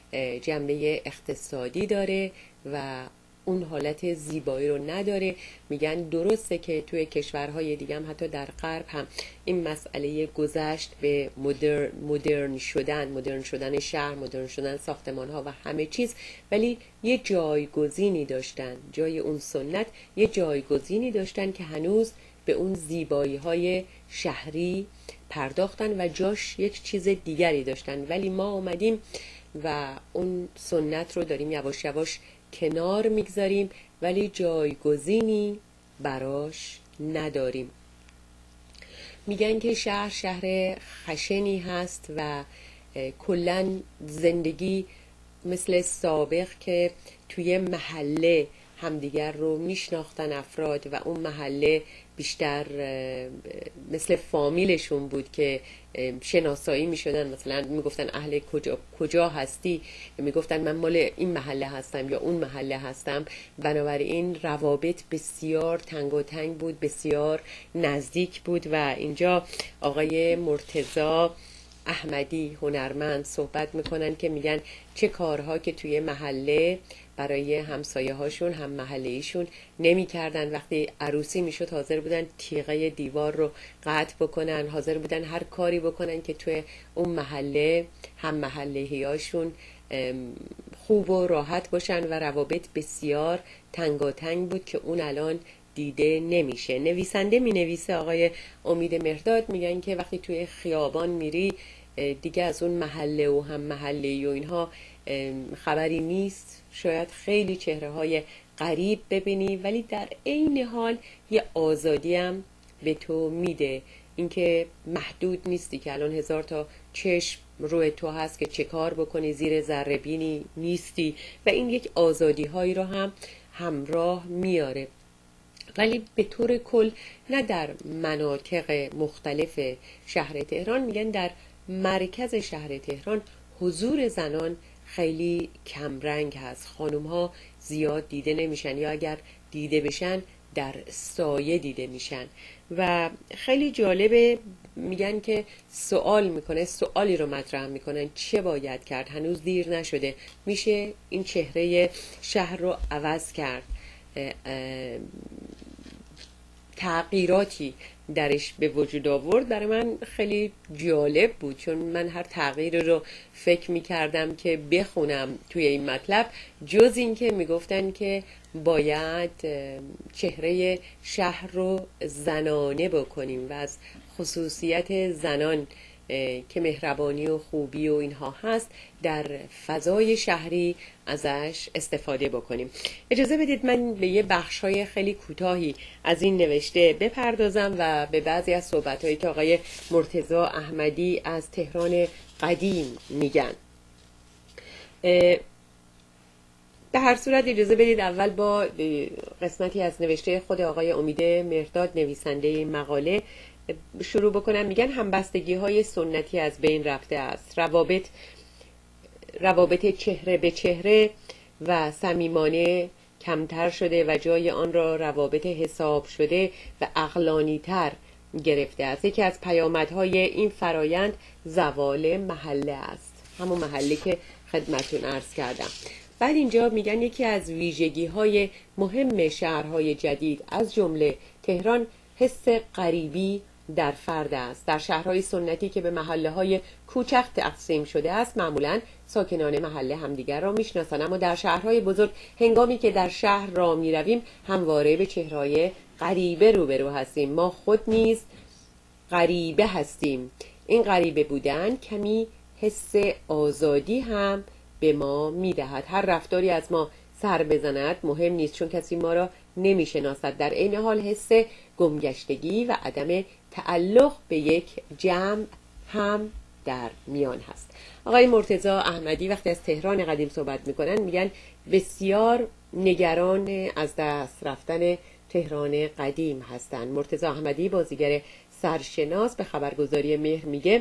جنبه اقتصادی داره و اون حالت زیبایی رو نداره. میگن درسته که توی کشورهای دیگه هم حتی در غرب هم این مسئله گذشت به مدرن مدرن شدن مدرن شدن شهر، مدرن شدن ساختمان ها و همه چیز، ولی یه جایگزینی داشتن، جای اون سنت یه جایگزینی داشتن که هنوز به اون زیبایی های شهری پرداختن و جاش یک چیز دیگری داشتن. ولی ما آمدیم و اون سنت رو داریم یواش یواش کنار میگذاریم ولی جایگزینی براش نداریم. میگن که شهر شهر خشنی هست و کلن زندگی مثل سابق که توی محله همدیگر رو میشناختن افراد و اون محله بیشتر مثل فامیلشون بود که شناسایی میشدن. مثلا میگفتن اهل کجا کجا هستی، میگفتن من مال این محله هستم یا اون محله هستم. بنابراین روابط بسیار تنگاتنگ بود، بسیار نزدیک بود. و اینجا آقای مرتضی احمدی هنرمند صحبت میکنن که میگن چه کارها که توی محله برای همسایه هاشون هم محله ایشون نمی کردن. وقتی عروسی می شد حاضر بودن تیغه دیوار رو قطع بکنن، حاضر بودن هر کاری بکنن که توی اون محله هم محله هاشون خوب و راحت باشن و روابط بسیار تنگاتنگ بود که اون الان دیده نمیشه. نویسنده می نویسه، آقای امید مهرداد، میگن که وقتی توی خیابان میری دیگه از اون محله و هم محله و اینها خبری نیست، شاید خیلی چهره های غریب ببینی ولی در عین حال یه آزادی هم به تو میده، اینکه محدود نیستی که الان هزار تا چشم روی تو هست که چه کار بکنی، زیر ذره بینی نیستی و این یک آزادی هایی رو هم همراه میاره. ولی به طور کل نه در مناطق مختلف شهر تهران، میگن در مرکز شهر تهران حضور زنان خیلی کمرنگ هست، خانم ها زیاد دیده نمیشن یا اگر دیده بشن در سایه دیده میشن و خیلی جالبه. میگن که سوال میکنه، سوالی رو مطرح میکنن چه باید کرد، هنوز دیر نشده، میشه این چهره شهر رو عوض کرد، تغییراتی درش به وجود آورد. برای من خیلی جالب بود چون من هر تغییر رو فکر میکردم که بخونم توی این مطلب، جز این که میگفتن که باید چهره شهر رو زنانه بکنیم و از خصوصیت زنان که مهربانی و خوبی و اینها هست در فضای شهری ازش استفاده بکنیم. اجازه بدید من به یه بخشای خیلی کوتاهی از این نوشته بپردازم و به بعضی از صحبت‌هایی که آقای مرتضی احمدی از تهران قدیم میگن. به هر صورت اجازه بدید اول با قسمتی از نوشته خود آقای امید مهرداد، نویسنده مقاله، شروع بکنم. میگن همبستگی های سنتی از بین رفته است، روابط روابط چهره به چهره و صمیمانه کمتر شده و جای آن را روابط حساب شده و عقلانی تر گرفته است. یکی از پیامدهای این فرایند زوال محله است، همون محله که خدمتون عرض کردم. بعد اینجا میگن یکی از ویژگی های مهم شهرهای جدید از جمله تهران حس غریبی در فرد است. در شهرهای سنتی که به محله های کوچک تقسیم شده است معمولا ساکنان محله همدیگر را میشناسند، اما در شهرهای بزرگ هنگامی که در شهر را میرویم همواره به چهرهای غریبه روبرو هستیم. ما خود نیز غریبه هستیم. این غریبه بودن کمی حس آزادی هم به ما میدهد. هر رفتاری از ما سر بزند مهم نیست چون کسی ما را نمیشناسد. در عین حال حس گمگشتگی و عدم تعلق به یک جمع هم در میان هست. آقای مرتضی احمدی وقتی از تهران قدیم صحبت میکنن میگن بسیار نگران از دست رفتن تهران قدیم هستند. مرتضی احمدی بازیگر سرشناس به خبرگزاری مهر میگه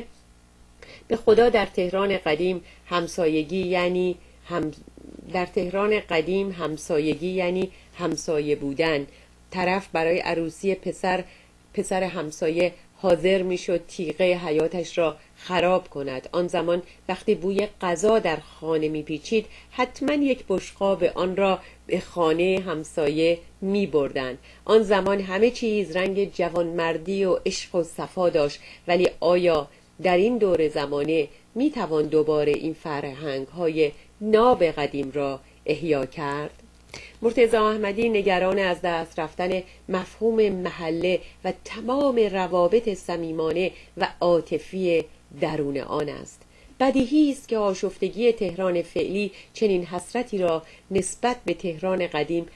به خدا در تهران قدیم همسایگی یعنی هم در تهران قدیم همسایگی یعنی همسایه بودن. طرف برای عروسی پسر پسر همسایه حاضر میشد تیغه حیاتش را خراب کند. آن زمان وقتی بوی غذا در خانه میپیچید حتما یک بشقاب آن را به خانه همسایه میبردند. آن زمان همه چیز رنگ جوانمردی و عشق و صفا داشت، ولی آیا در این دور زمانه میتوان دوباره این فرهنگ های ناب قدیم را احیا کرد؟ مرتضی احمدی نگران از دست رفتن مفهوم محله و تمام روابط صمیمانه و عاطفی درون آن است. بدیهی است که آشفتگی تهران فعلی چنین حسرتی را نسبت به تهران قدیم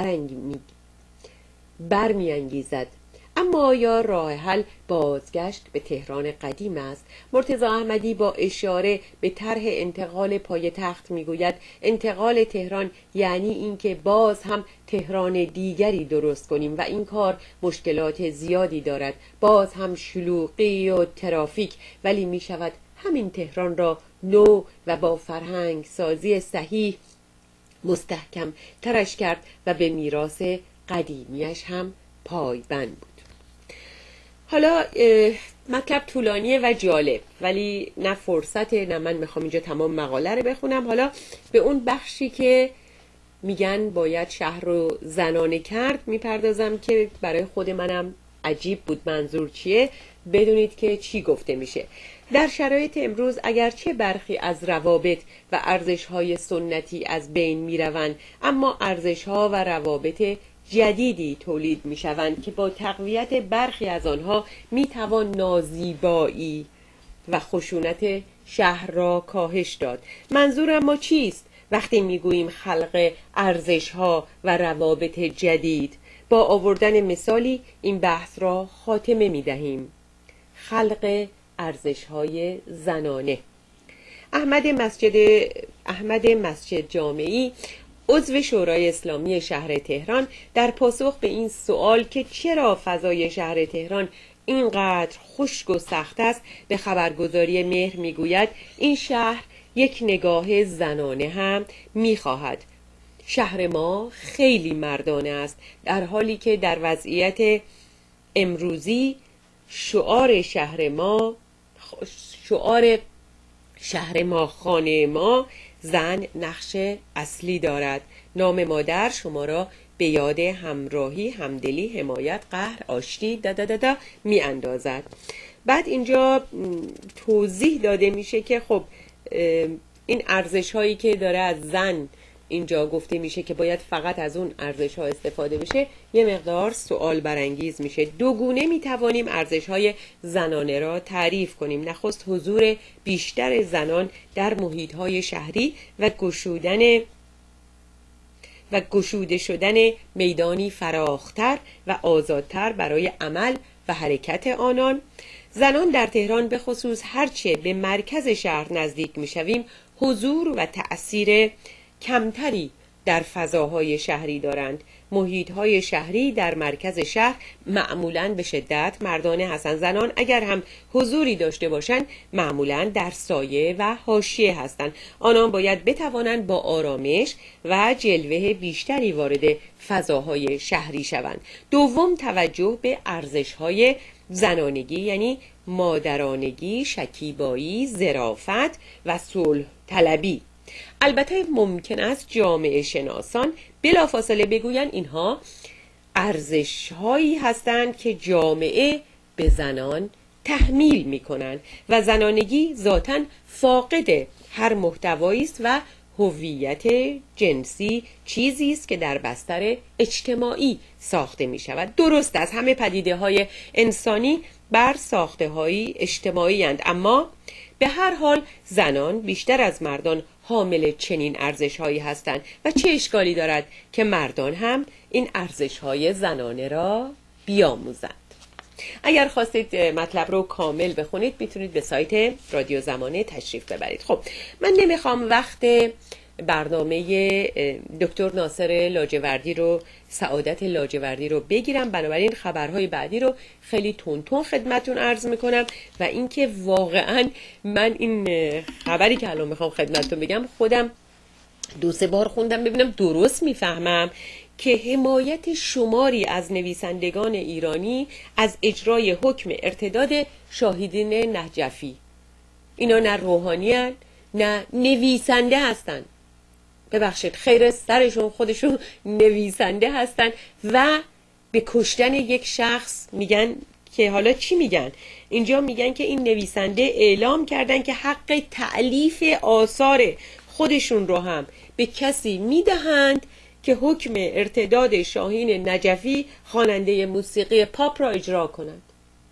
برمی‌انگیزد. اما آیا راه حل بازگشت به تهران قدیم است؟ مرتضی احمدی با اشاره به طرح انتقال پایتخت میگوید انتقال تهران یعنی اینکه باز هم تهران دیگری درست کنیم و این کار مشکلات زیادی دارد، باز هم شلوغی و ترافیک، ولی می شود همین تهران را نو و با فرهنگ سازی صحیح مستحکم ترش کرد و به میراث قدیمیش هم پایبند بود. حالا مطلب طولانیه و جالب، ولی نه فرصت نه من میخوام اینجا تمام مقاله رو بخونم. حالا به اون بخشی که میگن باید شهر رو زنانه کرد میپردازم که برای خود منم عجیب بود منظور چیه، بدونید که چی گفته میشه. در شرایط امروز اگرچه برخی از روابط و ارزش‌های سنتی از بین میروند، اما ارزش‌ها و روابط جدیدی تولید میشوند که با تقویت برخی از آنها میتوان نازیبایی و خشونت شهر را کاهش داد. منظور اما چیست وقتی میگوییم خلق ارزش‌ها و روابط جدید؟ با آوردن مثالی این بحث را خاتمه میدهیم. خلق ارزش‌های زنانه. احمد مسجد احمد مسجد جامعی، عضو شورای اسلامی شهر تهران، در پاسخ به این سوال که چرا فضای شهر تهران اینقدر خشک و سخت است، به خبرگزاری مهر میگوید این شهر یک نگاه زنانه هم میخواهد. شهر ما خیلی مردانه است، در حالی که در وضعیت امروزی شعار شهر ما شعار شهر ما خانه ما زن نقش اصلی دارد. نام مادر شما را به یاد همراهی، همدلی، حمایت، قهر، آشتی دا دا دا دا می اندازد. بعد اینجا توضیح داده میشه که خب این ارزش هایی که داره از زن اینجا گفته میشه که باید فقط از اون ارزش ها استفاده بشه، یه مقدار سوال برانگیز میشه. دو گونه میتوانیم ارزش های زنانه را تعریف کنیم. نخست حضور بیشتر زنان در محیط های شهری و گشودن و گشوده شدن میدانی فراختر و آزادتر برای عمل و حرکت آنان. زنان در تهران به خصوص هرچه به مرکز شهر نزدیک میشویم حضور و تأثیر کمتری در فضاهای شهری دارند. محیطهای شهری در مرکز شهر معمولاً به شدت مردانه هستند. زنان اگر هم حضوری داشته باشند معمولاً در سایه و حاشیه هستند. آنان باید بتوانند با آرامش و جلوه بیشتری وارد فضاهای شهری شوند. دوم، توجه به ارزش‌های زنانگی یعنی مادرانگی، شکیبایی، ظرافت و صلح طلبی. البته ممکن است جامعه شناسان بلافاصله بگویند اینها ارزش هایی هستند که جامعه به زنان تحمیل می کنند و زنانگی ذاتاً فاقد هر محتوایی است و هویت جنسی چیزی است که در بستر اجتماعی ساخته می شود. درست است همه پدیده های انسانی بر ساخته های اجتماعی اند، اما به هر حال زنان بیشتر از مردان حامل چنین ارزش هایی هستند و چه اشکالی دارد که مردان هم این ارزش های زنانه را بیاموزند. اگر خواستید مطلب رو کامل بخونید میتونید به سایت رادیو زمانه تشریف ببرید. خب من نمیخوام وقت برنامه دکتر ناصر لاجوردی رو سعادت لاجوردی رو بگیرم، بنابراین خبرهای بعدی رو خیلی تون تون خدمتون عرض میکنم و اینکه واقعا من این خبری که الان میخوام خدمتتون بگم خودم دو سه بار خوندم ببینم درست میفهمم که حمایت شماری از نویسندگان ایرانی از اجرای حکم ارتداد شاهدین نجفی، اینا نه روحانی هن، نه نویسنده هستن، ببخشید خیر سرشون خودشون نویسنده هستن و به کشتن یک شخص میگن که حالا چی میگن؟ اینجا میگن که این نویسنده اعلام کردن که حق تألیف آثار خودشون رو هم به کسی میدهند که حکم ارتداد شاهین نجفی خواننده موسیقی پاپ را اجرا کنند.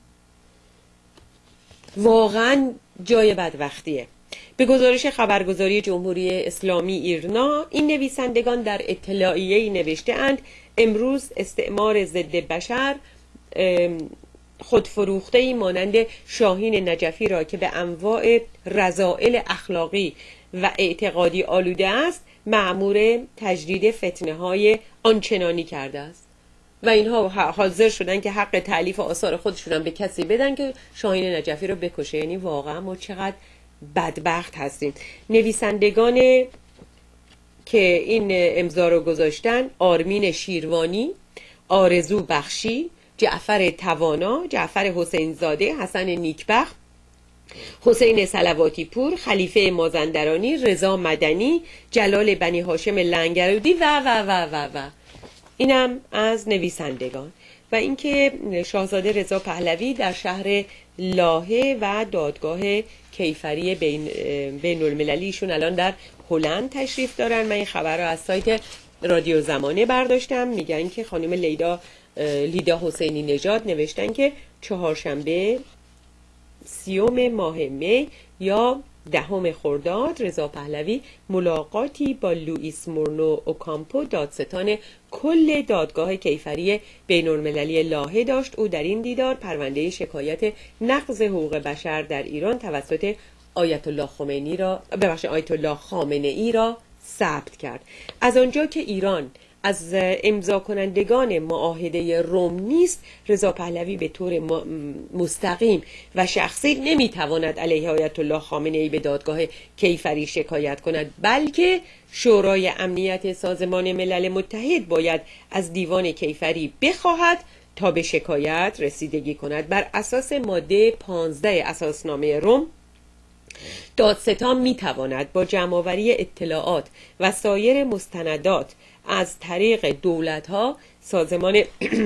واقعا جای بدبختیه. به گزارش خبرگزاری جمهوری اسلامی ایرنا، این نویسندگان در اطلاعیه‌ای نوشته اند امروز استعمار ضد بشر خودفروخته‌ای مانند شاهین نجفی را که به انواع رذائل اخلاقی و اعتقادی آلوده است مأمور تجدید فتنه‌های آنچنانی کرده است و اینها حاضر شدن که حق تألیف آثار خودشون هم به کسی بدن که شاهین نجفی رو بکشه. یعنی واقعا ما چقدر بدبخت هستیم. نویسندگان که این امضا رو گذاشتن آرمین شیروانی، آرزو بخشی، جعفر توانا، جعفر حسین زاده، حسن نیکبخت، حسین صلواتی پور، خلیفه مازندرانی، رضا مدنی، جلال بنی هاشم لنگرودی و و و و و اینم از نویسندگان. و اینکه شاهزاده رضا پهلوی در شهر لاهه و دادگاه کیفری بین, بین المللیشون الان در هلند تشریف دارن. من این خبر رو از سایت رادیو زمانه برداشتم. میگن که خانم لیدا لیدا حسینی نژاد نوشتن که چهارشنبه سیوم ماه می یا دهم خرداد رضا پهلوی ملاقاتی با لوئیس مورنو اوکامپو دادستان کل دادگاه کیفری بین المللی لاهه داشت. او در این دیدار پرونده شکایت نقض حقوق بشر در ایران توسط آیت الله خمینی را ببخشید آیت الله خامنه ای را ثبت کرد. از آنجا که ایران از امضا کنندگان معاهده روم نیست، رضا پهلوی به طور مستقیم و شخصی نمیتواند علیه آیت الله خامنه ای به دادگاه کیفری شکایت کند، بلکه شورای امنیت سازمان ملل متحد باید از دیوان کیفری بخواهد تا به شکایت رسیدگی کند. بر اساس ماده پانزده اساسنامه روم، دادستان میتواند با جمع‌آوری اطلاعات و سایر مستندات از طریق دولت‌ها، سازمان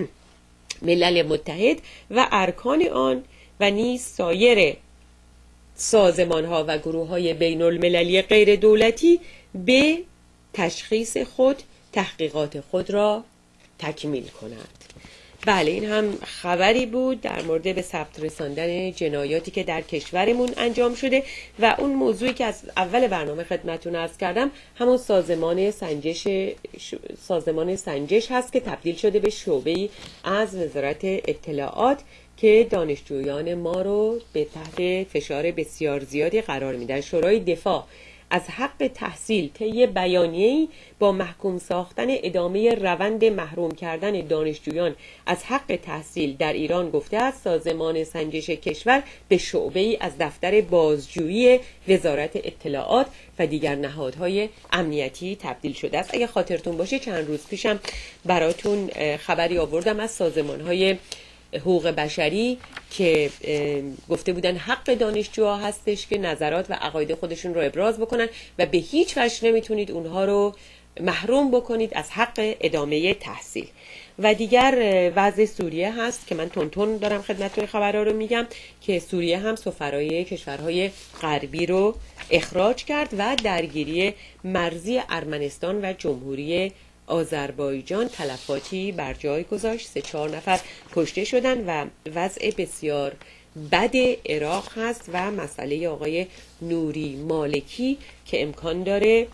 ملل متحد و ارکان آن و نیز سایر سازمان‌ها و گروه‌های بین المللی غیر دولتی به تشخیص خود تحقیقات خود را تکمیل کند. بله، این هم خبری بود در مورد به ثبت رساندن جنایاتی که در کشورمون انجام شده و اون موضوعی که از اول برنامه خدمتتون عرض کردم همون سازمان سنجش سازمان سنجش هست که تبدیل شده به شعبه‌ای از وزارت اطلاعات که دانشجویان ما رو به تحت فشار بسیار زیادی قرار میدن. شورای دفاع از حق تحصیل طی بیانیه‌ای با محکوم ساختن ادامه روند محروم کردن دانشجویان از حق تحصیل در ایران گفته است سازمان سنجش کشور به شعبه‌ای از دفتر بازجویی وزارت اطلاعات و دیگر نهادهای امنیتی تبدیل شده است. اگه خاطرتون باشه چند روز پیشم براتون خبری آوردم از سازمان‌های حقوق بشری که گفته بودن حق دانشجوها هستش که نظرات و عقاید خودشون رو ابراز بکنن و به هیچ وجه نمیتونید اونها رو محروم بکنید از حق ادامه تحصیل. و دیگر وضع سوریه هست که من تونتون دارم خدمتتون خبرها رو میگم که سوریه هم سفرای کشورهای غربی رو اخراج کرد و درگیری مرزی ارمنستان و جمهوری آذربایجان تلفاتی بر جای گذاشت. سه چهار نفر کشته شدن و وضع بسیار بد عراق هست و مسئله آقای نوری مالکی که امکان داره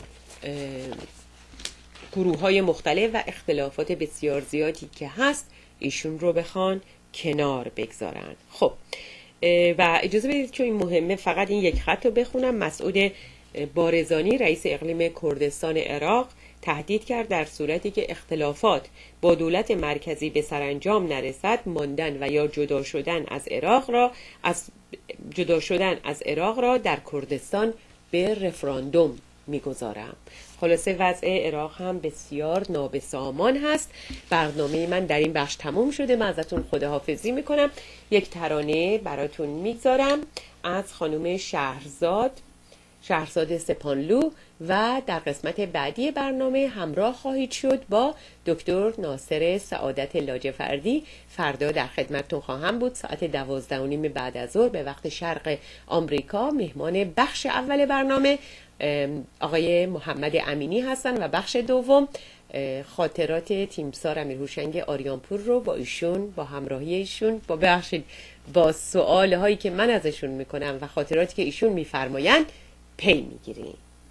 گروه های مختلف و اختلافات بسیار زیادی که هست ایشون رو بخوان کنار بگذارن. خب و اجازه بدید که این مهمه فقط این یک خط رو بخونم. مسعود بارزانی رئیس اقلیم کردستان عراق تهدید کرد در صورتی که اختلافات با دولت مرکزی به سرانجام نرسد ماندن و یا جدا شدن از عراق را از جدا شدن از عراق را در کردستان به رفراندوم میگذارم. خلاصه وضع عراق هم بسیار نابسامان هست. برنامه من در این بخش تموم شده. من ازتون خداحافظی میکنم. یک ترانه براتون میگذارم از خانم شهرزاد شهرزاد سپانلو و در قسمت بعدی برنامه همراه خواهید شد با دکتر ناصر سعادت لاجوردی. فردا در خدمتتون خواهم بود ساعت دوازده و نیم بعد از ظهر به وقت شرق آمریکا. مهمان بخش اول برنامه آقای محمد امینی هستن و بخش دوم خاطرات تیمسار امیرهوشنگ آریانپور رو با ایشون با همراهی ایشون با بخشید با سوال هایی که من ازشون میکنم و خاطراتی که ایشون میفرمایند پی میگیریم.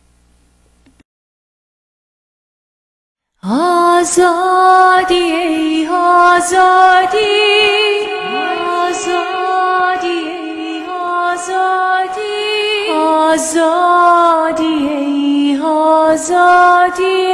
آزادی ای آزادی آزادی ای آزادی آزادی ای آزادی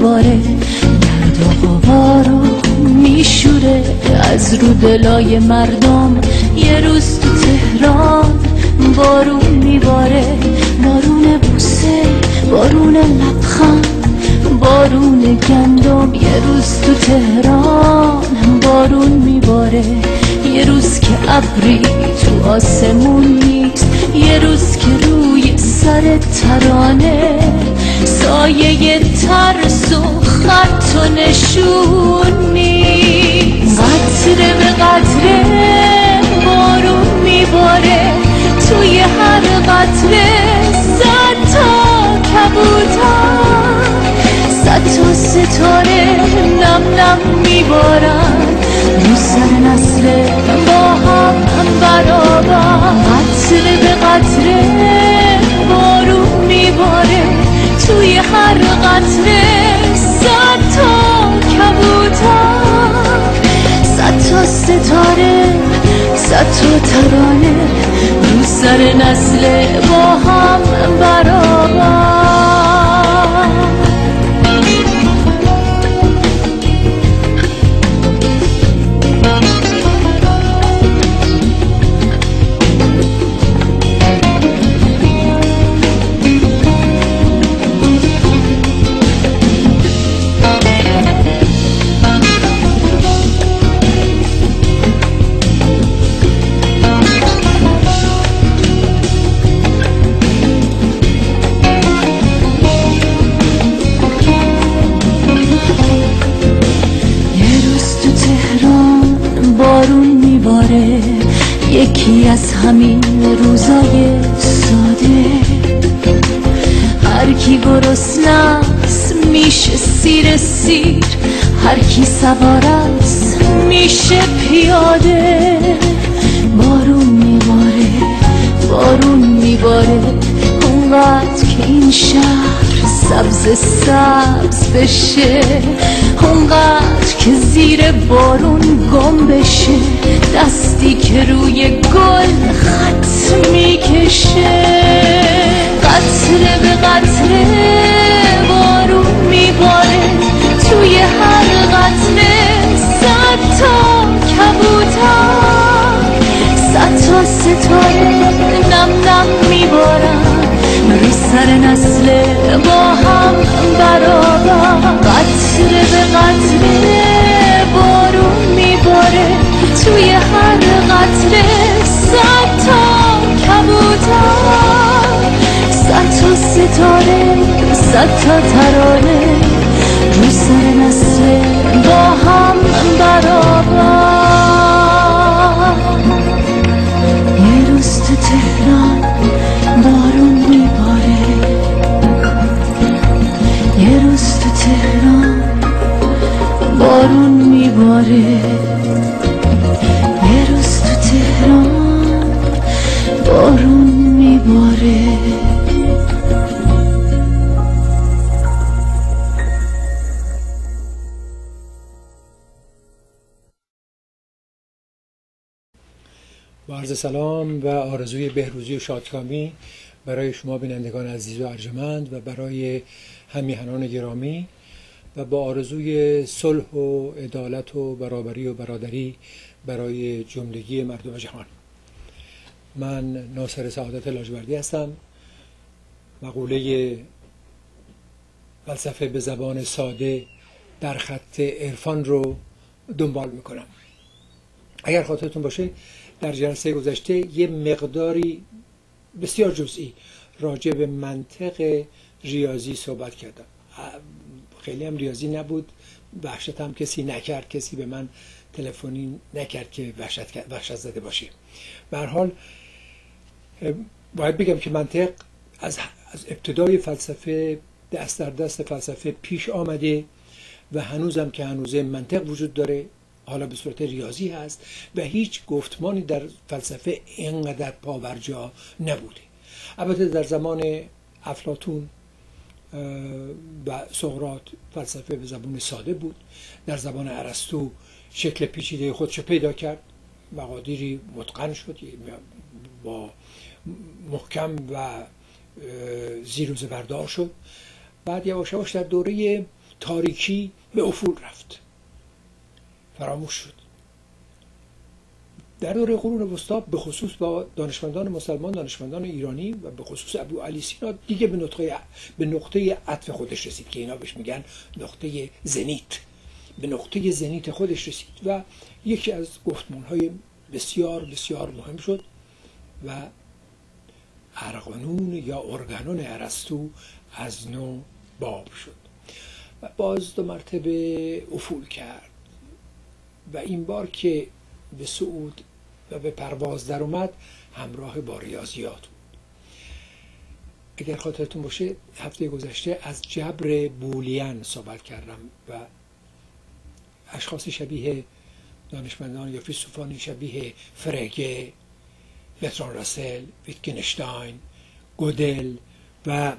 میباره، درد و قوا رو میشوره از رو دلای مردم. یه روز تو تهران بارون میباره، بارون بوسه، بارون لبخند، بارون گندم. یه روز تو تهران بارون میباره، یه روز که ابری تو آسمون نیست، یه روز که روی سر ترانه سایه ترس و خط و نشون نیست. قطره به قطره بارون میباره، توی هر قطره صد تا کبوتر، صد تا ستاره نم نم میبارن رو سر نسل با هم برابر. قطره به قطره بارون میباره، توی هر قطره صد تا کبوتر، صد تا ستاره، صد تا ترانه رو سر نسل با هم برابر. یکی از همین روزای ساده، هر کی گرسنه‌ست میشه سیر سیر، هر کی سوار است میشه پیاده. بارون میباره، بارون میباره، اونقدر که این شهر سبز سبز بشه، اونقدر که زیر بارون گم بشه، دستی که روی گل خط میکشه. قطره به قطره بارون میباره، توی هر قطره صد تا کبوتر، صد تا ستاره نم نم میبارن رو سر نسل با هم برابر. قطره به قطره بارون میباره، توی هر قطره صد تا کبوتر، صد تا ستاره، صد تا ترانه رو سر نسل با هم برابر. یه روز تو تهران بارون میباره، یه روز تو تهران بارون میباره، یه روز تو تهران بارون میباره. با عرض سلام و آرزوی بهروزی و شادکامی برای شما بینندگان عزیز و ارجمند و برای همیهنان گرامی و با آرزوی صلح و عدالت و برابری و برادری برای جملگی مردم جهان. من ناصر سعادت لاجوردی هستم. مقوله فلسفه به زبان ساده در خط عرفان رو دنبال میکنم. اگر خاطرتون باشه در جلسه گذشته یه مقداری بسیار جزئی راجع به منطق ریاضی صحبت کردم. خیلی هم ریاضی نبود، وحشت هم کسی نکرد، کسی به من تلفنی نکرد که وحشت وحشت زده باشه. به هر حال باید بگم که منطق از از ابتدای فلسفه دست در دست فلسفه پیش آمده و هنوزم که هنوزه منطق وجود داره، حالا به صورت ریاضی هست و هیچ گفتمانی در فلسفه اینقدر پاورجا نبوده. البته در زمان افلاطون و سقراط فلسفه به زبان ساده بود، در زمان ارسطو شکل پیچیده خودشو پیدا کرد، مقادیری متقن شد، با محکم و زیر و زبردار شد. بعد یواش یواش در دوره تاریکی به افول رفت، فراموش شد. در دوره قرون وسطا به خصوص با دانشمندان مسلمان، دانشمندان ایرانی و به خصوص ابو علی سینا دیگه به نقطه به نقطه عطف خودش رسید که اینا بهش میگن نقطه زنیت، به نقطه زنیت خودش رسید و یکی از گفتمان‌های بسیار بسیار مهم شد و ارقانون یا ارگانون ارسطو از نو باب شد و باز دو مرتبه افول کرد و این بار که به صعود و به پرواز در اومد همراه با ریاضیات بود. اگر خاطرتون باشه هفته گذشته از جبر بولیان صحبت کردم و اشخاص شبیه دانشمندان یا فیلسوفانی شبیه فرگه، برتراند راسل، ویتگنشتاین، گودل و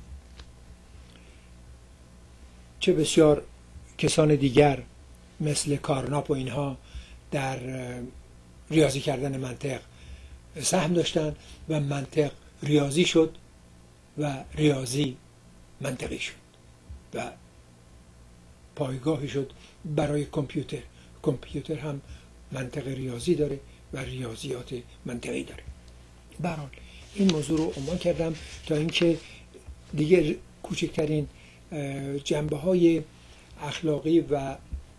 چه بسیار کسان دیگر مثل کارناپ و اینها در ریاضی کردن منطق سهم داشتن و منطق ریاضی شد و ریاضی منطقی شد و پایگاهی شد برای کامپیوتر. کامپیوتر هم منطق ریاضی داره و ریاضیات منطقی داره. به هر حال این موضوع رو عنوان کردم تا اینکه دیگه کوچکترین جنبه های اخلاقی و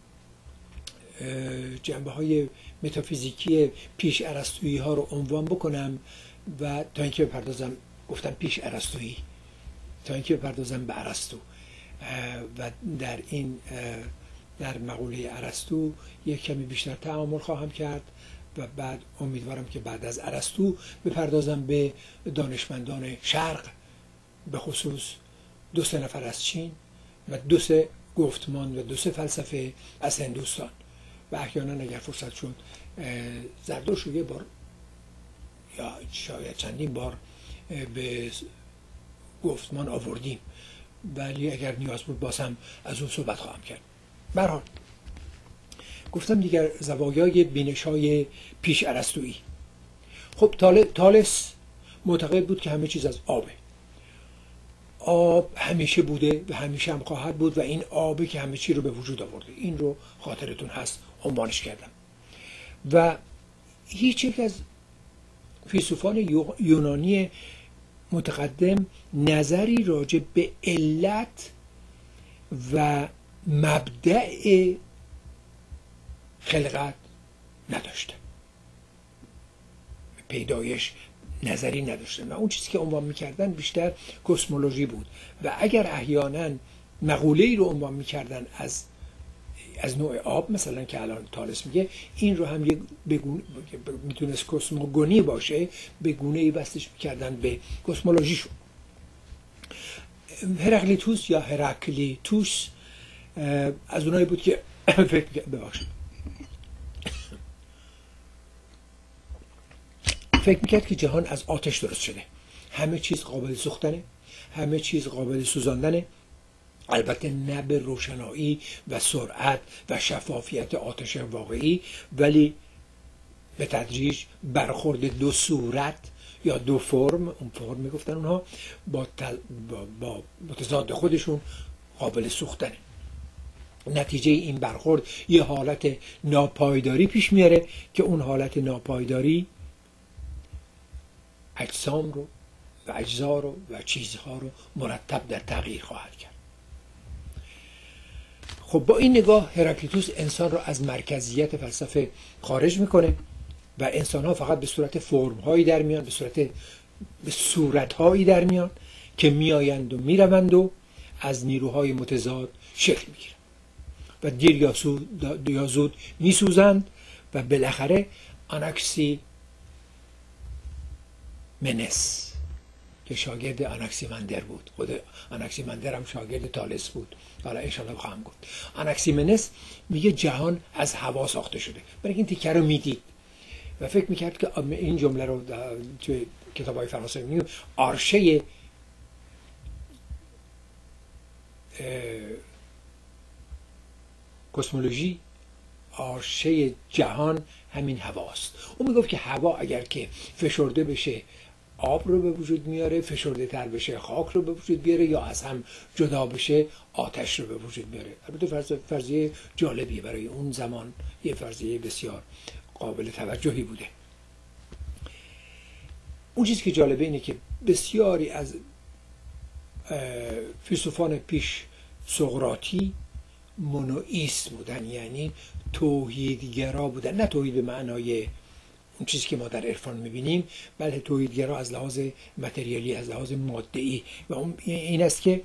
جنبه های متافیزیکی پیش ارسطویی ها رو عنوان بکنم و تا اینکه بپردازم، گفتم پیش ارسطویی، تا اینکه بپردازم به ارسطو و در این در مقوله ارسطو یک کمی بیشتر تعامل خواهم کرد و بعد امیدوارم که بعد از ارسطو بپردازم به دانشمندان شرق، به خصوص دو سه نفر از چین و دو سه گفتمان و دو سه فلسفه از هندوستان و احیانا اگر فرصت شد زردوش رو یه بار یا شاید چندین بار به گفتمان آوردیم، ولی اگر نیاز بود باز هم از اون صحبت خواهم کرد. به هر حال گفتم دیگر زوایای بینش‌های پیش ارسطویی. خب تالس معتقد بود که همه چیز از آبه، آب همیشه بوده و همیشه هم خواهد بود و این آبه که همه چی رو به وجود آورده. این رو خاطرتون هست عنوانش کردم. و هیچ یک از فیلسوفان یونانی متقدم نظری راجع به علت و مبدأ خلقت نداشته، پیدایش نظری نداشتن و اون چیزی که عنوان میکردن بیشتر کسمولوژی بود و اگر احیانا مقوله‌ای رو عنوان میکردن از از نوع آب، مثلا که الان تالس میگه، این رو هم یک بگونه میتونست کسموگونی باشه، به گونه‌ای بستش میکردن به کسمولوژیشون. هراکلیتوس یا هراکلیتوس از اونایی بود که فکر ببخشید فکر میکرد که جهان از آتش درست شده، همه چیز قابل سوختنه، همه چیز قابل سوزاندنه، البته نه به روشنایی و سرعت و شفافیت آتش واقعی، ولی به تدریج برخورد دو صورت یا دو فرم، اون فرم میگفتن اونها، با, تل... با... با متضاد خودشون قابل سوختنه. نتیجه این برخورد یه حالت ناپایداری پیش میاره که اون حالت ناپایداری اجسام رو و اجزا رو و چیزها رو مرتب در تغییر خواهد کرد. خب با این نگاه هراکلیتوس انسان رو از مرکزیت فلسفه خارج میکنه و انسان ها فقط به صورت فرم هایی در میان، به صورت به صورت هایی در میان که میآیند و میروند و از نیروهای متضاد شکل میگیرند و دیر یا زود میسوزند و بالاخره آناکسی منس که شاگرد آناکسیمندر بود، خود آناکسیمندر هم شاگرد تالس بود، حالا انشاءالله خواهم گفت. آناکسیمنس میگه جهان از هوا ساخته شده، برای این تیکه رو میدید و فکر میکرد که این جمله رو توی کتاب‌های فرانسوی میگه آرشه کسمولوژی، آرشه جهان همین هواست. اون میگفت که هوا اگر که فشرده بشه آب رو به وجود میاره، فشرده تر بشه خاک رو به وجود بیاره، یا از هم جدا بشه آتش رو به وجود میاره. البته فرض فرضیه جالبیه برای اون زمان، یه فرضیه بسیار قابل توجهی بوده. اون چیزی که جالبه اینه که بسیاری از فیلسوفان پیش سقراطی مونوئیست بودن، یعنی توحیدگرا بودن. نه توحید به معنای اون چیزی که ما در عرفان میبینیم، بلکه توحیدگرا از لحاظ متریالی، از لحاظ ماده‌ای، و اون این است که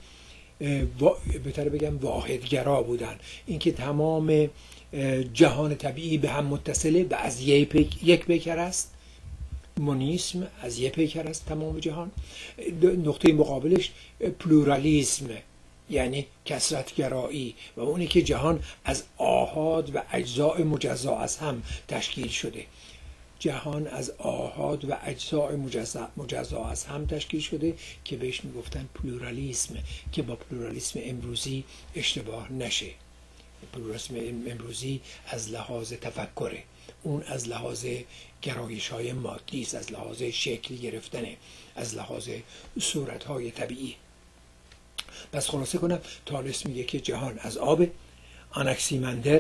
بهتره بگم واحدگرا بودن. اینکه تمام جهان طبیعی به هم متصله و از یک پیکر است. مونیسم از یک پیکر است تمام جهان. نقطه مقابلش پلورالیسم، یعنی کثرت‌گرایی، و اونی که جهان از آحاد و اجزاء مجزا از هم تشکیل شده. جهان از آحاد و اجزاء مجزا, مجزا از هم تشکیل شده که بهش میگفتن پلورالیسم، که با پلورالیسم امروزی اشتباه نشه. پلورالیسم امروزی از لحاظ تفکره، اون از لحاظ گرایش های مادی است، از لحاظ شکل گرفتنه، از لحاظ صورت های طبیعی. پس خلاصه کنم، تالس میگه که جهان از آب، آناکسیمندر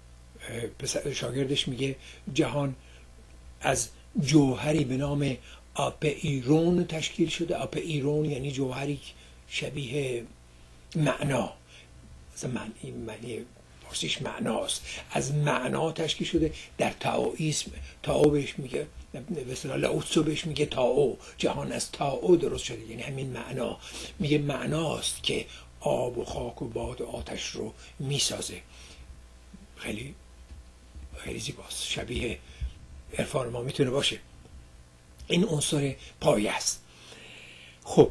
شاگردش میگه جهان از جوهری به نام آپئیرون تشکیل شده. آپئیرون یعنی جوهری شبیه معنا، مثلا معنی معنی فارسیش معناست، از معنا تشکیل شده. در تائویسم تائو بهش میگه، به اصطلاح لاوتسو بهش میگه تائو، جهان از تائو درست شده، یعنی همین معنا. میگه معناست که آب و خاک و باد و آتش رو میسازه. خیلی خیلی زیباست، شبیه عرفان ما میتونه باشه. این عنصر پایه است. خب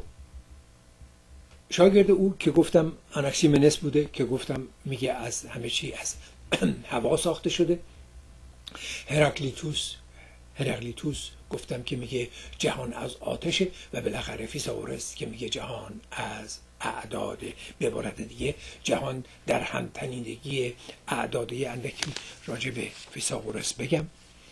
شاگرد او که گفتم آناکسیمنس بوده، که گفتم میگه از همه چی از هوا ساخته شده. هراکلیتوس هراکلیتوس گفتم که میگه جهان از آتشه، و بالاخره فیثاغورس که میگه جهان از اعداده. به عبارت دیگه جهان در همتنیدگی اعداده. اندکی راجع به فیثاغورس بگم.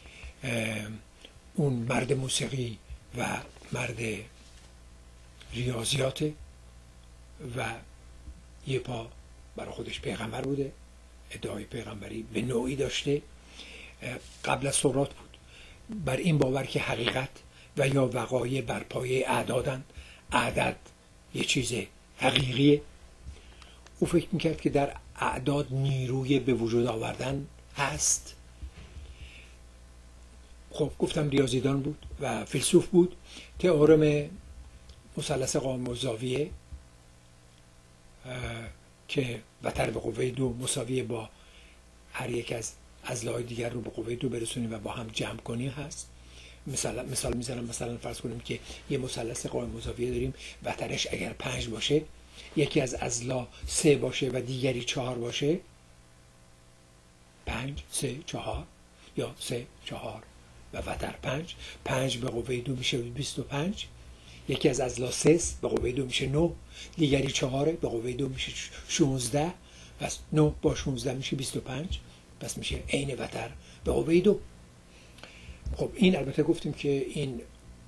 اون مرد موسیقی و مرد ریاضیات و یه پا برای خودش پیغمبر بوده، ادعای پیغمبری به نوعی داشته. قبل از سقراط بود، بر این باور که حقیقت و یا وقایع بر پایه اعدادن، اعداد یه چیز حقیقیه. او فکر میکرد که در اعداد نیروی به وجود آوردن هست. خب گفتم ریاضیدان بود و فیلسوف بود. تئورم مثلث قائم الزاویه که وتر به قوه دو مساویه با هر یک از اضلاع دیگر رو به قوه دو برسونیم و با هم جمع کنیم هست. مثلا مثال میزنم، مثلا فرض کنیم که یه مثلث قائم الزاویه داریم، وترش اگر پنج باشه، یکی از اضلاع سه باشه و دیگری چهار باشه، پنج سه چهار، یا سه چهار و وتر پنج، پنج به قوه دو میشه بیست و پنج. یکی از اضلاع سه به قوه دو میشه نه، دیگری چهاره به قوه دو میشه شانزده، پس نه با شانزده میشه بیست و پنج، پس میشه عین وتر به قوه دو. خب این البته گفتیم که این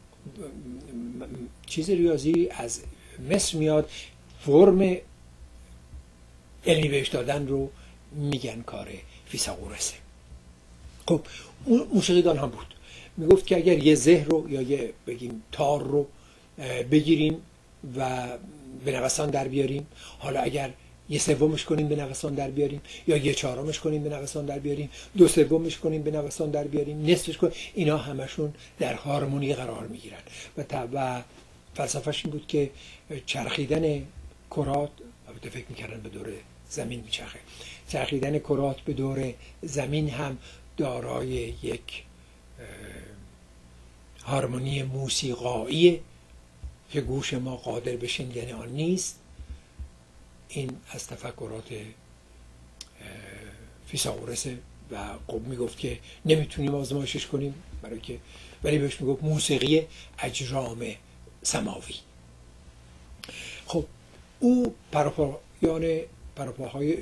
چیز ریاضی از مصر میاد، فرم علمی بهش دادن رو میگن کار فیثاغورسه. خب اون موسیقیدان هم بود، میگفت که اگر یه زهر رو یا یه بگیم تار رو بگیریم و به نوسان در بیاریم، حالا اگر یه سومش کنیم به نوسان در بیاریم، یا یه چهارمش کنیم به نوسان در بیاریم، دو سومش کنیم به نوسان در بیاریم، نصفش کنیم، اینا همشون در هارمونی قرار میگیرن. و و فلسفه‌ش این بود که چرخیدن کرات، البته فکر میکردن به دور زمین میچرخه، چرخیدن کرات به دور زمین هم دارای یک هارمونی موسیقایی که گوش ما قادر به شنیدن آن نیست. این از تفکرات فیثاغورس و خب میگفت که نمیتونیم آزمایشش کنیم، برای که ولی بهش میگفت موسیقی اجرام سماوی. خب او پروپایان پروپاهای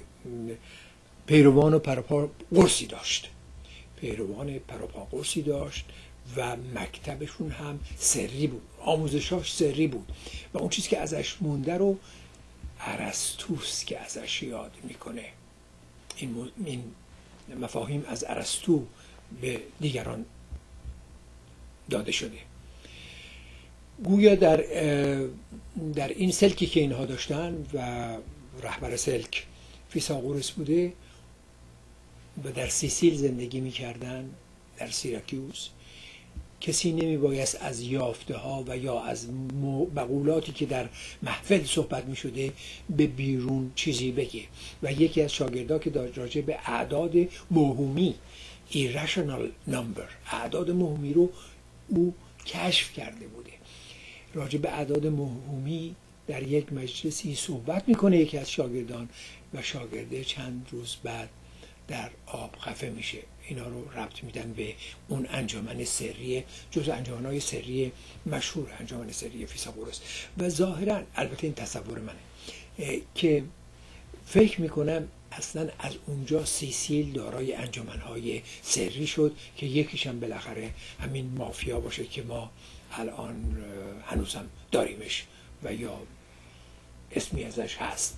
پیروان و پروپا قرصی داشت پیروان پروپا قرصی داشت و مکتبشون هم سری بود، آموزشاش سری بود و اون چیزی که ازش مونده رو ارسطوست که ازش یاد میکنه. این, این مفاهیم از ارسطو به دیگران داده شده. گویا در در این سلکی که اینها داشتن و رهبر سلک فیثاغورس بوده و در سیسیل زندگی میکردن، در سیراکیوس، کسی نمی بایست از یافته ها و یا از مقولاتی که در محفل صحبت می شده به بیرون چیزی بگه و یکی از شاگردها که راجع به اعداد موهومی irrational number، اعداد موهومی رو او کشف کرده بوده، راجع به اعداد موهومی در یک مجلسی صحبت میکنه یکی از شاگردان و شاگرده چند روز بعد در آب خفه میشه. اینا رو ربط میدن به اون انجمن سری، جز انجمن‌های سری مشهور انجمن سری فیثاغورس و ظاهرا البته این تصور منه که فکر میکنم اصلا از اونجا سیسیل دارای انجمن‌های سری شد که یکیشم بالاخره همین مافیا باشه که ما الان هنوزم داریمش و یا اسمی ازش هست.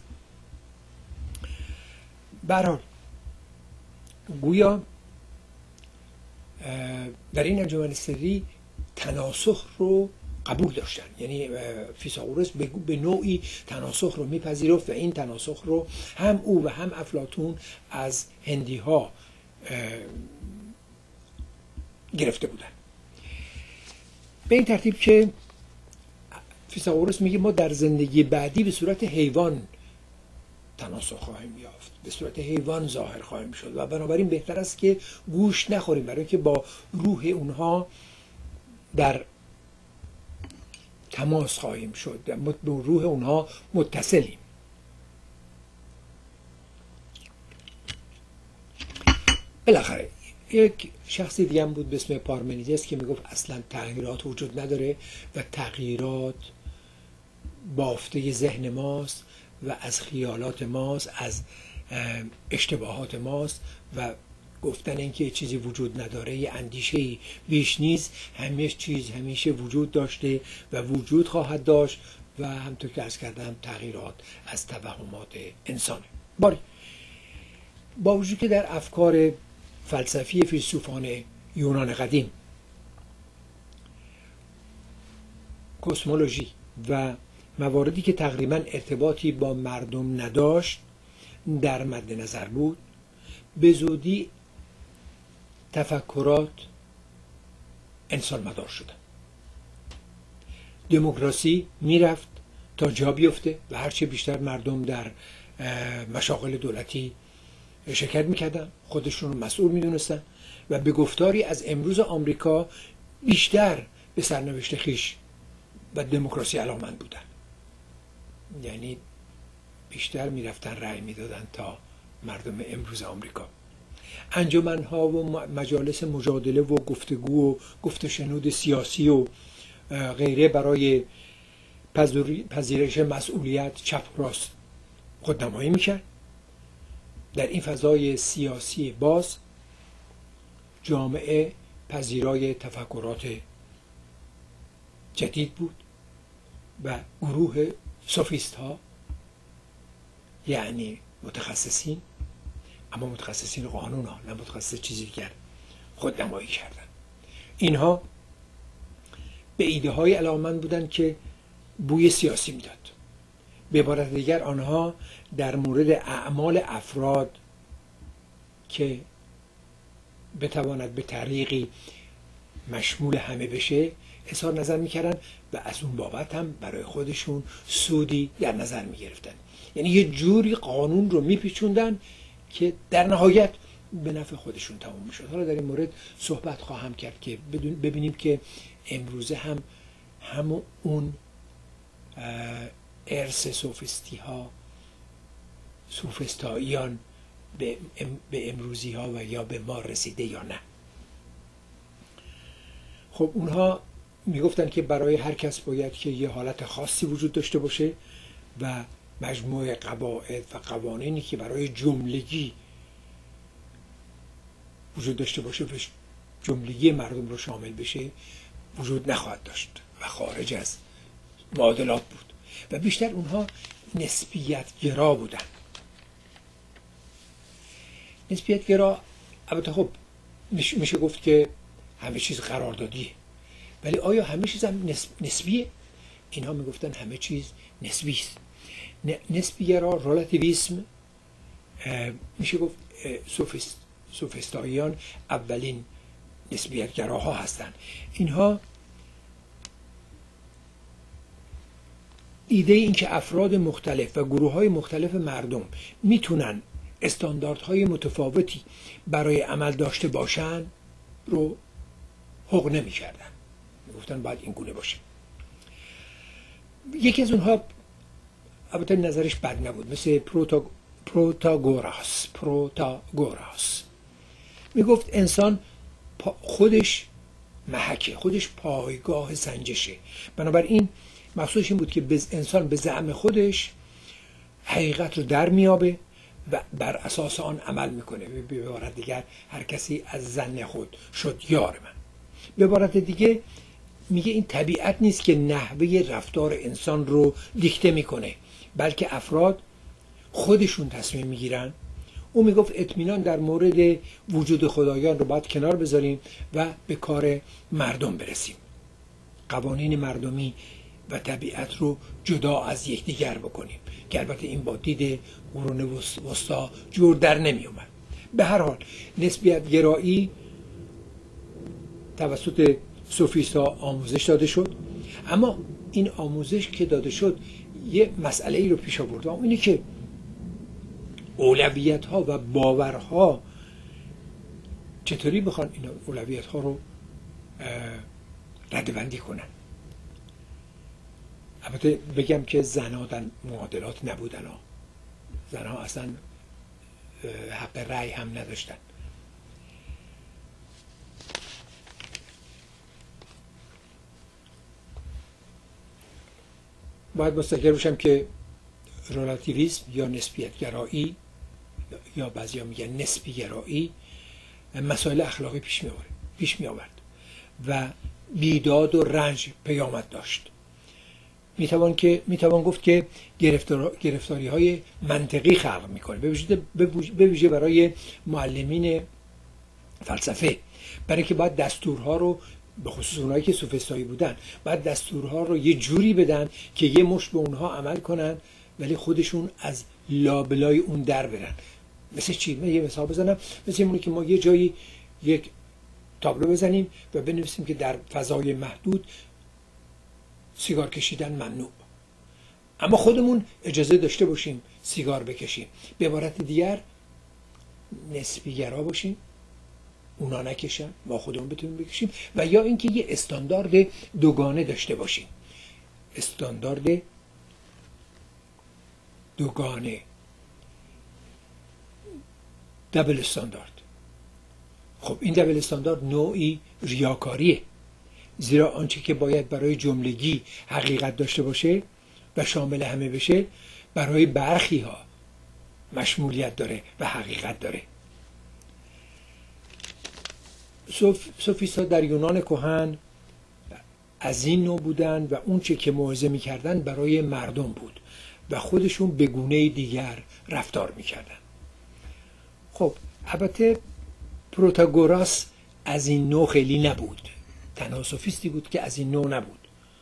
به هر حال گویا در این انجمن سری تناسخ رو قبول داشتن، یعنی فیثاغورس به نوعی تناسخ رو میپذیرفت و این تناسخ رو هم او و هم افلاطون از هندی ها گرفته بودن. به این ترتیب که فیثاغورس میگه ما در زندگی بعدی به صورت حیوان تناسخ خواهیم یافت، به صورت حیوان ظاهر خواهیم شد و بنابراین بهتر است که گوش نخوریم، برای اینکه با روح اونها در تماس خواهیم شد، با روح اونها متصلیم. بالاخره یک شخصی دیگه هم بود به اسم پارمنیدس که میگفت اصلا تغییرات وجود نداره و تغییرات بافته ذهن ماست و از خیالات ماست، از اشتباهات ماست و گفتن اینکه چیزی وجود نداره یه اندیشه‌ای بیش نیست، همیشه چیز همیشه وجود داشته و وجود خواهد داشت و همطور که عرض کردم تغییرات از توهمات انسانه. باری با وجود که در افکار فلسفی فیلسوفان یونان قدیم کسمولوژی و مواردی که تقریبا ارتباطی با مردم نداشت در مد نظر بود، به زودی تفکرات انسان مدار شدن. دموکراسی میرفت تا جا بیفته و هرچه بیشتر مردم در مشاغل دولتی شرکت میکردن خودشون رو مسئول میدونستن و به گفتاری از امروز آمریکا بیشتر به سرنوشت خیش و دموکراسی علاقمند بودن، یعنی بیشتر میرفتن رأی میدادن تا مردم امروز آمریکا. انجمن‌ها و مجالس مجادله و گفتگو و گفت شنود سیاسی و غیره برای پذیرش مسئولیت چپ راست خودنمایی میکرد. در این فضای سیاسی باز جامعه پذیرای تفکرات جدید بود و گروه سوفیست ها، یعنی متخصصین، اما متخصصین قانون ها، نه متخصص چیزی دیگر، خودنمایی کردن. اینها به ایده های علاقمند بودند که بوی سیاسی میداد. به عبارت دیگر آنها در مورد اعمال افراد که بتواند به طریقی مشمول همه بشه اظهار نظر میکردن و از اون بابت هم برای خودشون سودی در نظر میگرفتن، یعنی یه جوری قانون رو میپیچوندن که در نهایت به نفع خودشون تموم میشد. حالا در این مورد صحبت خواهم کرد که ببینیم که امروزه هم همون اون ارث سوفیستی ها، سوفستاییان به, ام به امروزی ها و یا به ما رسیده یا نه. خب اونها میگفتن که برای هر کس باید که یه حالت خاصی وجود داشته باشه و مجموعه قواعد و قوانینی که برای جملگی وجود داشته باشه جملگی مردم رو شامل بشه وجود نخواهد داشت و خارج از معادلات بود و بیشتر اونها نسبیت گرا بودن. نسبیت گرا البته خب میشه گفت که همه چیز قراردادیه، ولی آیا همه چیز هم نسبیه؟ اینها میگفتن همه چیز نسبی است. نسبی گرا، رولاتیویسم، میشه گفت سوفیست سوفیستاییان اولین نسبیت گراها هستند. اینها ایده این که افراد مختلف و گروه های مختلف مردم میتونن استانداردهای متفاوتی برای عمل داشته باشن رو حق نمی کردن. می گفتن باید این گونه باشه. یکی از اونها البته نظرش بد نبود، مثل پروتا پروتاگوراس پروتاگوراس می گفت انسان خودش محکه، خودش پایگاه سنجشه، بنابراین مقصودش این بود که انسان به زعم خودش حقیقت رو در میابه و بر اساس آن عمل میکنه. به عبارت دیگر هر کسی از ظن خود شد یار من. به عبارت دیگه میگه این طبیعت نیست که نحوه رفتار انسان رو دیکته میکنه، بلکه افراد خودشون تصمیم میگیرن. او میگفت اطمینان در مورد وجود خدایان رو باید کنار بذاریم و به کار مردم برسیم. قوانین مردمی و طبیعت رو جدا از یکدیگر بکنیم که البته این با دید قرون وسطا جور در نمی اومد. به هر حال نسبیت گرایی توسط سوفیستا آموزش داده شد، اما این آموزش که داده شد یه مسئله ای رو پیش آورد، اینه که اولویت ها و باورها چطوری بخوان این اولویت ها رو ردبندی کنن. البته بگم که زنها در معادلات نبودن ها. زنها اصلا حق رأی هم نداشتن. باید مستقر باشم که رولاتیویسم یا نسبیت گرایی یا بعضیا میگن نسبی گرایی مسائل اخلاقی پیش می آورد پیش می آورد و بیداد و رنج پیامد داشت. میتوان که میتوان گفت که گرفتار گرفتاری های منطقی خلق میکنه، به ویژه برای معلمین فلسفه، برای که باید دستورها رو به خصوص اونایی که سوفیستایی بودن باید دستورها رو یه جوری بدن که یه مشت به اونها عمل کنن ولی خودشون از لابلای اون در برن. مثل چی؟ من یه مثال بزنم. مثل اینه که ما یه جایی یک تابلو بزنیم و بنویسیم که در فضای محدود سیگار کشیدن ممنوع، اما خودمون اجازه داشته باشیم سیگار بکشیم. به عبارت دیگر نسبیگرا باشیم، اونا نکشن ما خودمون بتونیم بکشیم، و یا اینکه یه استاندارد دوگانه داشته باشیم. استاندارد دوگانه، دبل استاندارد. خب این دبل استاندارد نوعی ریاکاریه، زیرا آنچه که باید برای جملگی حقیقت داشته باشه و شامل همه بشه برای برخی ها مشمولیت داره و حقیقت داره. سوف... سوفیستا در یونان کهن از این نوع بودن و اون چه که موعظه میکردن برای مردم بود و خودشون به گونه دیگر رفتار میکردن. خب البته پروتاگوراس از این نوع خیلی نبود، تنها سوفیستی بود که از این نوع نبود.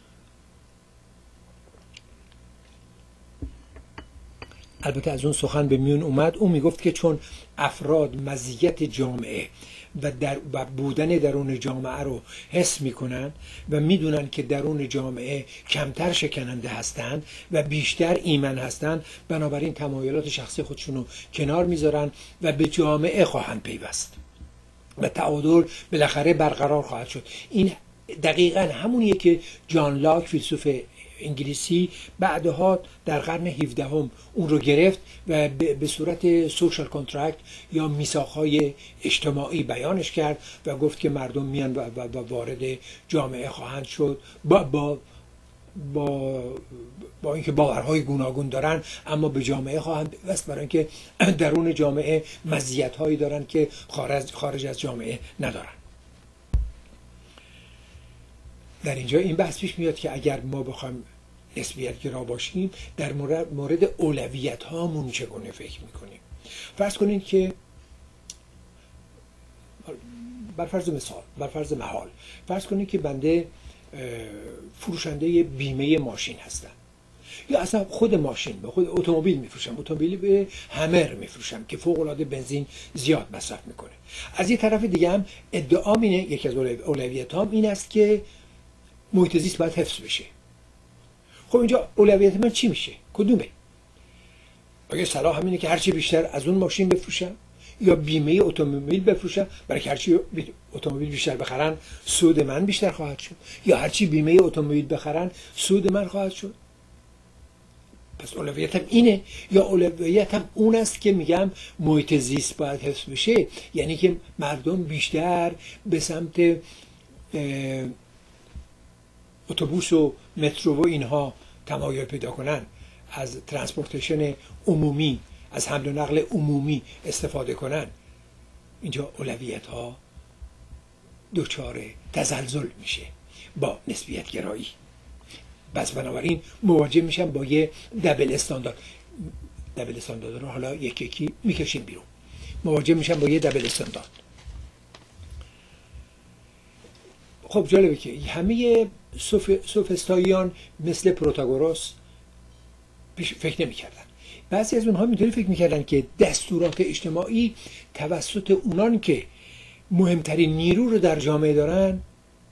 البته از اون سخن به میون اومد. اون میگفت که چون افراد مزیت جامعه و در و بودن درون جامعه رو حس میکنن و میدونن که درون جامعه کمتر شکننده هستن و بیشتر ایمن هستن، بنابراین تمایلات شخصی خودشون رو کنار میذارن و به جامعه خواهند پیوست و تعادل بالاخره برقرار خواهد شد. این دقیقاً همونیه که جان لاک فیلسوف انگلیسی بعدها در قرن هفدهم اون رو گرفت و به صورت سوشال کانترکت یا میثاق‌های اجتماعی بیانش کرد و گفت که مردم میان و وارد جامعه خواهند شد با با با با اینکه باورهای گوناگون دارن، اما به جامعه خواهند وست، برای اینکه درون جامعه مزیت‌هایی دارن که خارج خارج از جامعه ندارن. در اینجا این بحث پیش میاد که اگر ما بخوایم نسبیت گرا باشیم در مورد, مورد اولویت هامون چگونه فکر میکنیم. فرض کنید که بر فرض مثال، بر فرض محال، فرض کنید که بنده فروشنده بیمه ماشین هستم، یا اصلا خود ماشین به خود اتومبیل میفروشم، اتومبیل به همر میفروشم که فوق العاده بنزین زیاد مصرف میکنه. از یه طرف دیگه هم ادعام اینه، یکی از اولویتام این است که محیط زیست باید حفظ بشه. خب اینجا اولویت من چی میشه؟ کدومه؟ آیا صلاح همینه که هرچی بیشتر از اون ماشین بفروشم یا بیمه اتومبیل بفروشم برای که هرچی اتومبیل بیشتر بخرن سود من بیشتر خواهد شد، یا هرچی بیمه اتومبیل بخرن سود من خواهد شد؟ پس اولویتم اینه یا اولویتم اون است که میگم محیط زیست باید حفظ بشه، یعنی که مردم بیشتر به سمت اتوبوس و مترو و اینها تمایل پیدا کنن، از ترانسپورتیشن عمومی، از حمل و نقل عمومی استفاده کنن. اینجا اولویت ها دچار تزلزل میشه با نسبیت گرایی. بس بنابراین مواجه میشن با یه دبل استاندارد. دبل استاندارد رو حالا یکی یکی میکشیم بیرون. مواجه میشن با یه دبل استاندارد. خب جالبه که همه سوف... سوفسطائیان مثل پروتاگوراس فکر نمی‌کردن. بعضی از اونها اینطوری فکر می‌کردن که دستورات اجتماعی توسط اونان که مهمترین نیرو رو در جامعه دارن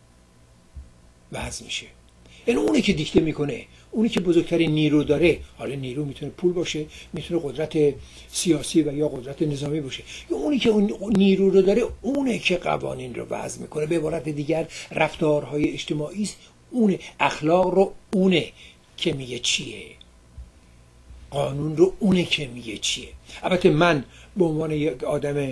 وضع میشه. یعنی اونی که دیکته میکنه، اونی که بزرگترین نیرو داره، حالا نیرو میتونه پول باشه، میتونه قدرت سیاسی و یا قدرت نظامی باشه، یا اونی که اون نیرو رو داره اونه که قوانین رو وضع میکنه. به عبارت دیگر رفتارهای اجتماعی اونه، اخلاق رو اونه که میگه چیه، قانون رو اونه که میگه چیه. البته من به عنوان یک آدم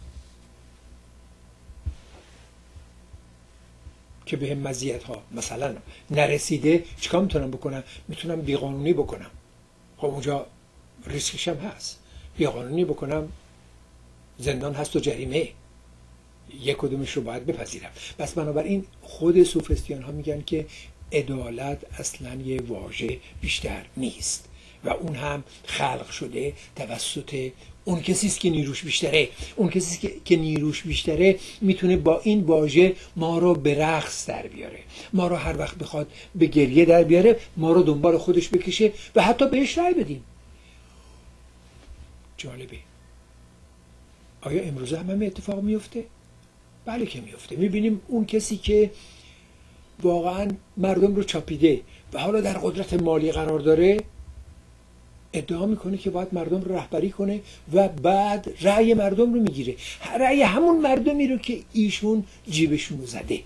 که به هم مزیت ها مثلا نرسیده چیکار میتونم بکنم؟ میتونم بیقانونی بکنم. خب اونجا ریسکش هم هست. بیقانونی بکنم زندان هست و جریمه، یک کدومش رو باید بپذیرم. بس بنابراین خود سوفسطائیان ها میگن که عدالت اصلا یه واژه بیشتر نیست و اون هم خلق شده توسط اون کسی است که نیروش بیشتره. اون کسی که که نیروش بیشتره میتونه با این واژه ما رو به رقص در بیاره، ما رو هر وقت بخواد به گریه در بیاره ما رو دنبال خودش بکشه و حتی بهش رأی بدیم. جالبه. آیا امروز هم همه اتفاق میفته؟ بله که میفته. میبینیم اون کسی که واقعا مردم رو چاپیده و حالا در قدرت مالی قرار داره ادعا میکنه که باید مردم رو رهبری کنه و بعد رأی مردم رو میگیره، رأی همون مردمی رو که ایشون جیبشون رو زده.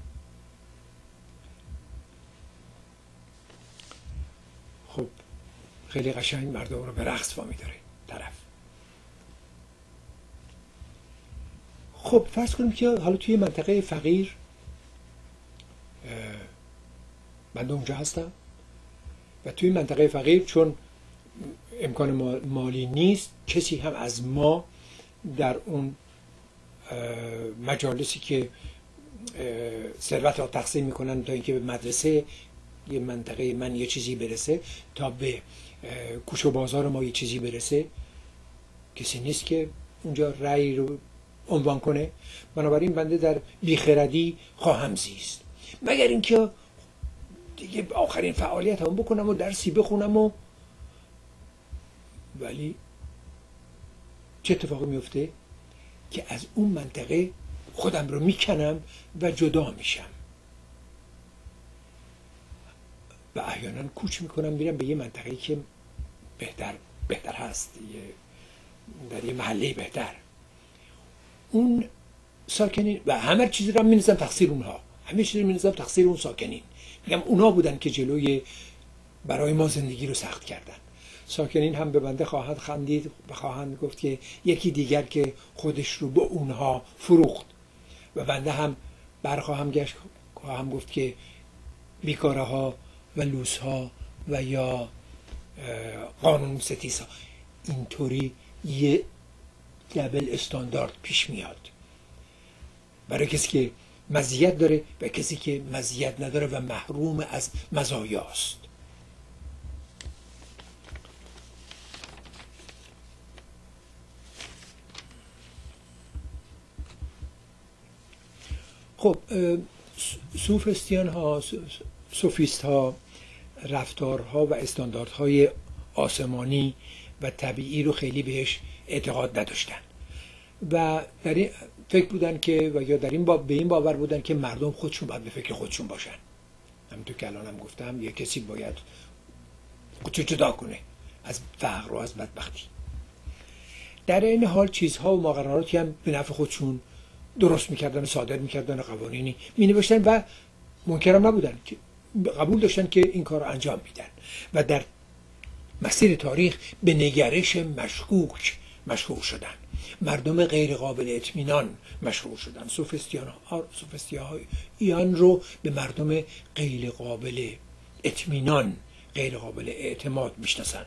خب خیلی قشنگ مردم رو به رقص وامی داره طرف. خب فرض کنیم که حالا توی منطقه فقیر من اونجا هستم و توی منطقه فقیر چون امکان مالی نیست، کسی هم از ما در اون مجالسی که ثروت را تقسیم میکنن تا اینکه به مدرسه یه منطقه من یه چیزی برسه، تا به کوچه و بازار ما یه چیزی برسه، کسی نیست که اونجا رأی رو عنوان کنه. بنابراین بنده در بیخردی خواهم زیست، مگر اینکه دیگه آخرین فعالیت هم بکنم و درسی بخونم. و ولی چه اتفاقی میفته؟ که از اون منطقه خودم رو میکنم و جدا میشم و احیانا کوچ میکنم میرم به یه منطقه‌ای که بهتر بهتر هست، یه در یه محله بهتر. اون ساکنین و همه چیزی رو می‌نویسم تقصیر اونها، همه چیزی رو می‌نویسم تقصیر اون ساکنین. میگم اونا بودن که جلوی برای ما زندگی رو سخت کردن. ساکنین هم به بنده خواهند خندید و خواهند گفت که یکی دیگر که خودش رو به اونها فروخت، و بنده هم برخواهم گشت خواهم گفت که بیکاره ها و لوس ها و یا قانون ستیز ها. اینطوری یه دبل استاندارد پیش میاد برای کسی که مزیت داره و کسی که مزیت نداره و محروم از مزایاست. خب سوفسطیان ها، سوفیست ها رفتارها و استانداردهای آسمانی و طبیعی رو خیلی بهش اعتقاد نداشتن و در این فکر بودن که و یا در این با به این باور بودن که مردم خودشون باید به فکر خودشون باشن. همونطور که الانم گفتم یه کسی باید خودشو جدا کنه از فقر و از بدبختی. در این حال چیزها و مقرراتی هم به نفع خودشون درست میکردن و صادر میکردن و قوانینی مینوشتن و منکرم نبودن، که قبول داشتن که این کار رو انجام میدن و در مسیر تاریخ به نگرش مشکوک مشهور شدن. مردم غیر قابل اطمینان مشهور شدن. سوفسطیان ها سوفسطیان رو به مردم غیر قابل اطمینان، غیر قابل اعتماد میشناسن.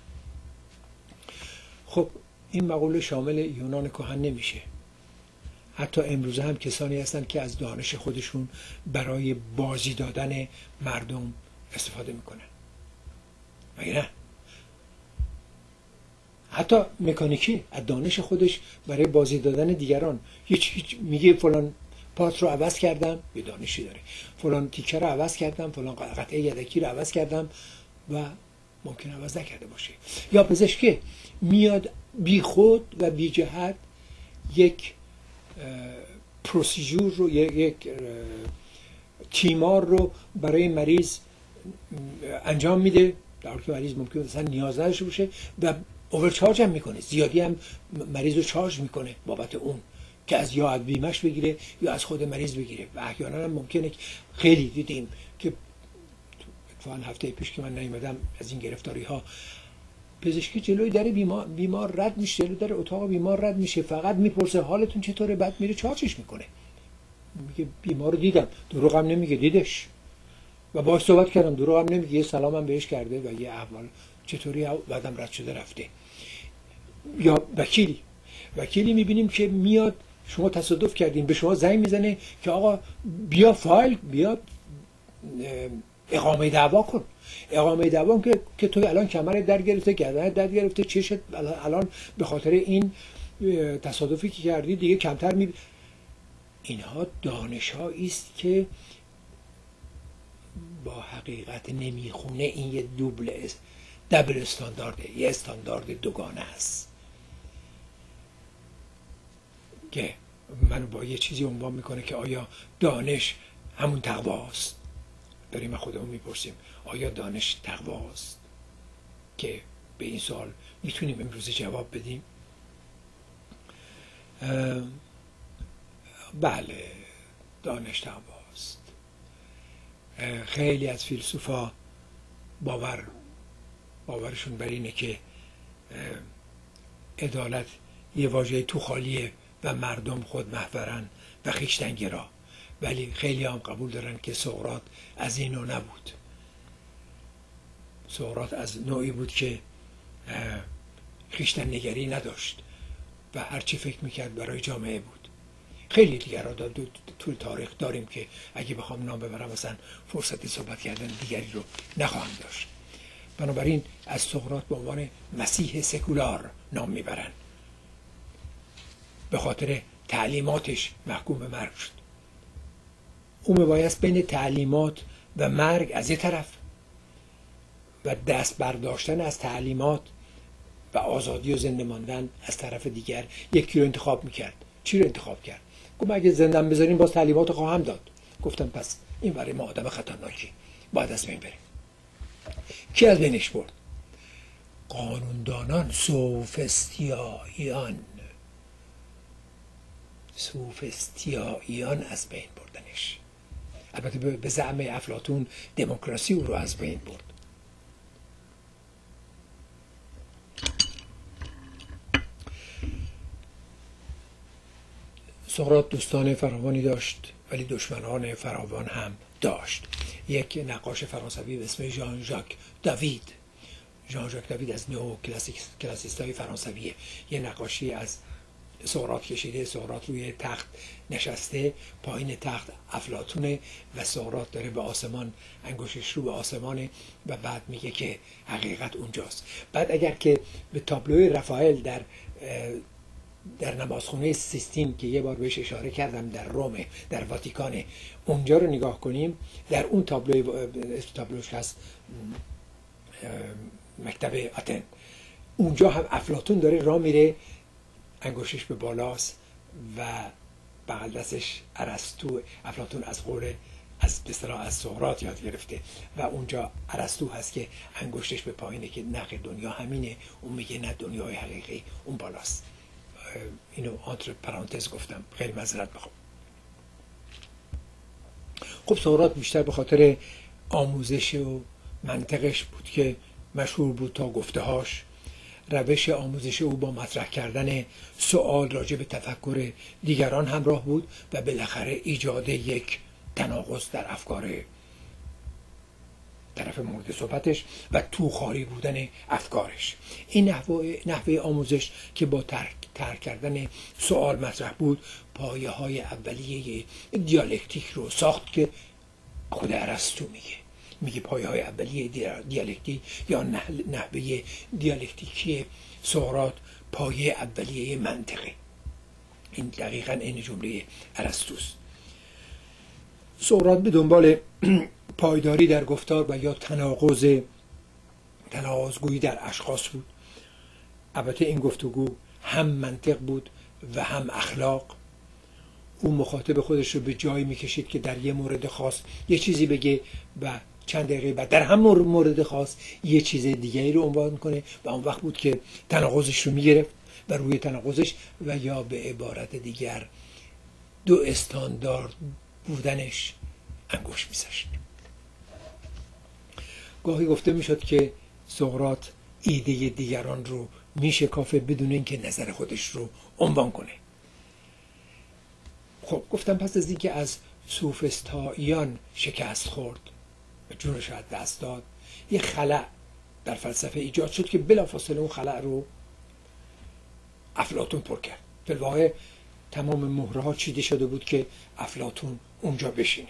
خب این مقوله شامل یونان کهن نمیشه. حتی امروزه هم کسانی هستند که از دانش خودشون برای بازی دادن مردم استفاده میکنن. مگه نه؟ حتی مکانیکی از دانش خودش برای بازی دادن دیگران هیچ هیچ میگه فلان پات رو عوض کردم، یه دانشی داره. فلان تیکه رو عوض کردم، فلان قطعه یدکی رو عوض کردم و ممکن عوض نکرده باشه. یا پزشکی میاد بی خود و بی جهت یک پروسیجور رو، یک تیمار رو برای مریض انجام میده در حالی که مریض ممکن مثلا نیاز نداشته باشه و اوورچارج هم میکنه، زیادی هم مریض رو چارج میکنه بابت اون که از یا از بیمش بگیره یا از خود مریض بگیره. و احیانا هم ممکنه خیلی دیدیم که اتفاقا هفته پیش که من نیومدم از این گرفتاری ها، پزشکی جلوی در بیمار بیمار رد میشه، جلوی در اتاق بیمار رد میشه، فقط میپرسه حالتون چطوره، بعد میره چارجش میکنه. میگه بیمار رو دیدم، دروغم نمیگه، دیدش و باهاش صحبت کردم، دروغم نمیگه، یه سلامم بهش کرده و یه احوال چطوری بعدم رد شده رفته. یا وکیلی وکیلی میبینیم که میاد، شما تصادف کردین، به شما زنگ میزنه که آقا بیا فایل، بیا اقامه دعوا کن. اقامه دعوا که که تو الان کمرت درد گرفته، گردنت درد گرفته، چشت الان به خاطر این تصادفی که کردی دیگه کمتر می. اینها دانش‌هایی است که با حقیقت نمیخونه. این یه دوبل دبل استاندارده، یه استاندارد دوگانه است که منو با یه چیزی عنوان میکنه که آیا دانش همون تقواست؟ داریم خودمون میپرسیم آیا دانش تقواست؟ که به این سوال میتونیم امروز جواب بدیم. بله، دانش تقواست. خیلی از فیلسوفا باور باورشون بر اینه که عدالت یه واژه تو خالیه و مردم خود محورن و خویشتنگرا، ولی خیلی هم قبول دارن که سقراط از این نوع نبود. سقراط از نوعی بود که خویشتن نگری نداشت و هرچی فکر میکرد برای جامعه بود. خیلی دیگر را طول تاریخ داریم که اگه بخوام نام ببرم مثلا فرصتی صحبت کردن دیگری رو نخواهم داشت. بنابراین از سقراط به عنوان مسیح سکولار نام میبرن. به خاطر تعلیماتش محکوم به مرگ شد. او میبایست بین تعلیمات و مرگ از یه طرف و دست برداشتن از تعلیمات و آزادی و زنده ماندن از طرف دیگر یکی رو انتخاب میکرد. چی رو انتخاب کرد؟ گفت اگه زندم بذاریم باز تعلیمات رو خواهم داد. گفتم پس این برای ما آدم خطرناکی، باید از بین بریم. کی از بینش برد؟ قانوندانان، سوفسطیاییان سوفسطیاییان از بین بردنش. البته به زعم افلاطون دموکراسی او رو از بین برد. سقراط دوستان فراوانی داشت ولی دشمنان فراوان هم داشت. یک نقاش فرانسوی به اسم ژان ژاک داوید، ژان ژاک داوید از نو کلاسیک کلاسیستای فرانسویه، یه نقاشی از سقراط کشیده. سقراط روی تخت نشسته، پایین تخت افلاطونه و سقراط داره به آسمان انگشتش رو به آسمانه و بعد میگه که حقیقت اونجاست. بعد اگر که به تابلوی رافائل در در نمازخونه سیستین که یه بار بهش اشاره کردم در روم، در واتیکان، اونجا رو نگاه کنیم، در اون تابلوی تابلوش هست مکتب آتن، اونجا هم افلاطون داره راه میره، انگشتش به بالاست و بغل دستش ارسطو. افلاطون از قول از به اصطلاح از سقراط یاد گرفته و اونجا ارسطو هست که انگشتش به پایینه که نه دنیا همینه، اون میگه نه دنیای حقیقی اون بالاست. اینو آنتر پرانتز گفتم، خیلی معذرت بخوام. خب سقراط بیشتر به خاطر آموزش و منطقش بود که مشهور بود تا گفته‌هاش. روش آموزش او با مطرح کردن سوال راجع به تفکر دیگران همراه بود و بالاخره ایجاد یک تناقض در افکار طرف مورد صحبتش و توخاری بودن افکارش. این نحوه, نحوه آموزش که با ترک, ترک کردن سوال مطرح بود، پایه های اولیه دیالکتیک رو ساخت که خود ارسطو میگه میگه پایه های اولیه دیالکتیک یا نحوه دیالکتیکی سقراط پایه اولیه منطقه. این دقیقاً این جمله ارسطوست. سقراط به دنبال پایداری در گفتار و یا تناقض تناقض‌گویی در اشخاص بود. البته این گفتگو هم منطق بود و هم اخلاق. او مخاطب خودش رو به جایی میکشید که در یه مورد خاص یه چیزی بگه و چند دقیقه بعد در هم مورد خاص یه چیز دیگری رو عنوان کنه و اون وقت بود که تناقضش رو میگرفت و روی تناقضش و یا به عبارت دیگر دو استاندارد بودنش انگشت می‌ذاشت. گاهی گفته میشد که سقراط ایده دیگران رو میشکافه بدون اینکه نظر خودش رو عنوان کنه. خب گفتم پس از اینکه از سوفسطائیان شکست خورد و جونش رو از دست داد، یه خلأ در فلسفه ایجاد شد که بلافاصله اون خلأ رو افلاطون پر کرد. در واقع تمام مهره ها چیده شده بود که افلاطون اونجا بشینه.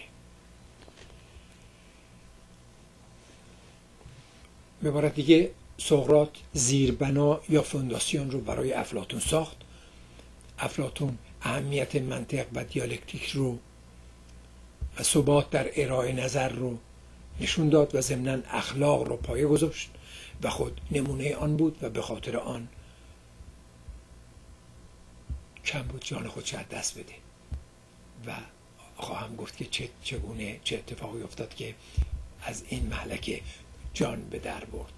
به عبارت دیگه سقراط زیربنا یا فونداسیون رو برای افلاطون ساخت. افلاطون اهمیت منطق و دیالکتیک رو و ثبات در ارائه نظر رو نشون داد و ضمناً اخلاق رو پایه گذاشت و خود نمونه آن بود و به خاطر آن کم بود جان خودش از دست بده و خواهم گفت که چه چگونه چه اتفاقی افتاد که از این مهلکه جان به در برد.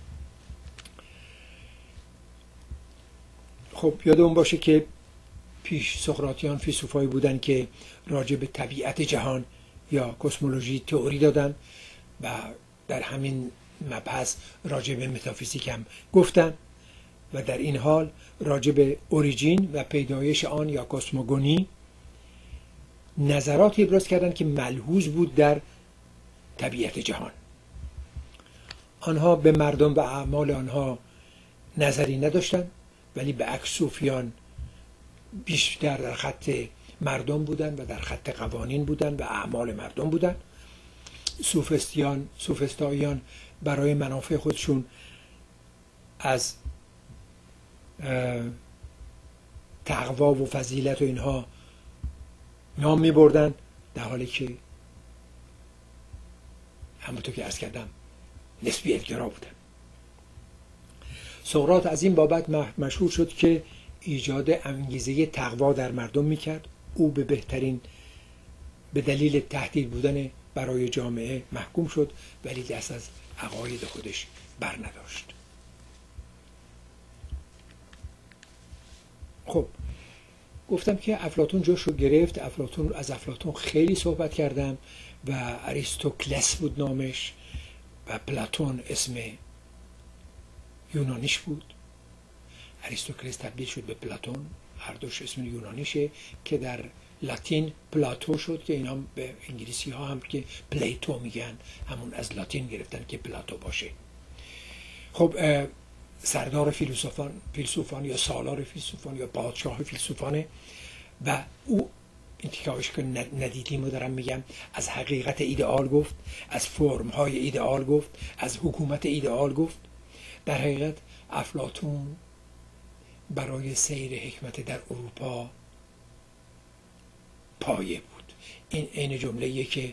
خب یادمون باشه که پیش سقراطیان فیلسوفایی بودن که راجع به طبیعت جهان یا کسمولوژی تئوری دادن و در همین مبحث راجع به متافیزیک هم گفتن و در این حال راجع به اوریجین و پیدایش آن یا کسموگونی نظراتی ابراز کردن که ملحوظ بود در طبیعت جهان. آنها به مردم و اعمال آنها نظری نداشتند، ولی به عکس صوفیان بیشتر در خط مردم بودن و در خط قوانین بودن و اعمال مردم بودن. سوفستیان سوفستاییان برای منافع خودشون از تقوا و فضیلت و اینها نام می بردن، در حالی که همونطور که عرض کردم نسبی الگرا بودن. سقراط از این بابت مشهور شد که ایجاد انگیزه تقوا در مردم میکرد. او به بهترین به دلیل تهدید بودن برای جامعه محکوم شد، ولی دست از عقاید خودش بر نداشت. خب گفتم که افلاطون جوش رو گرفت. افلاطون از افلاطون خیلی صحبت کردم و اریستوکلس بود نامش و پلاتون اسم یونانیش بود. اریستوکلس تبدیل شد به پلاتون، هر دوش اسم یونانیشه که در لاتین پلاتو شد که اینا به انگلیسی ها هم که پلیتو میگن، همون از لاتین گرفتن که پلاتو باشه. خب سردار فیلسوفان فیلسوفان یا سالار فیلسوفان یا پادشاه فیلسوفانه و او این تیکه‌هاش که ندیدیم و دارم میگم، از حقیقت ایدئال گفت، از فرم‌های ایدئال گفت، از حکومت ایدئال گفت. در حقیقت افلاطون برای سیر حکمت در اروپا پایه بود. این عین جمله‌ایه که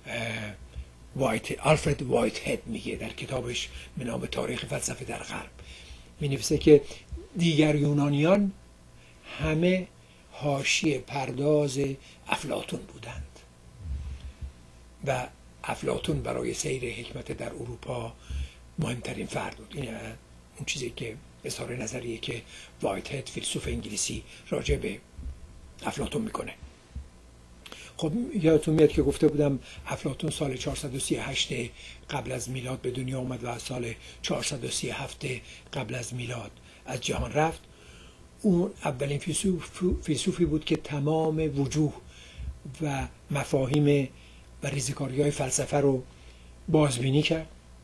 وایت آلفرد وایت هد میگه در کتابش به نام تاریخ فلسفه در غرب. می نویسه که دیگر یونانیان همه حاشیه پرداز افلاطون بودند و افلاطون برای سیر حکمت در اروپا مهمترین فرد بود. این اون چیزی که اظهار نظریه که وایت هد فیلسوف انگلیسی راجع به افلاطون میکنه. خب یادتون میاد که گفته بودم افلاطون سال چهارصد و سی و هشت قبل از میلاد به دنیا اومد و سال چهارصد و سی و هفت قبل از میلاد از جهان رفت. اون اولین فیلسوف فیلسوفی بود که تمام وجوه و مفاهیم و ریزکاری‌های فلسفه رو بازبینی کرد.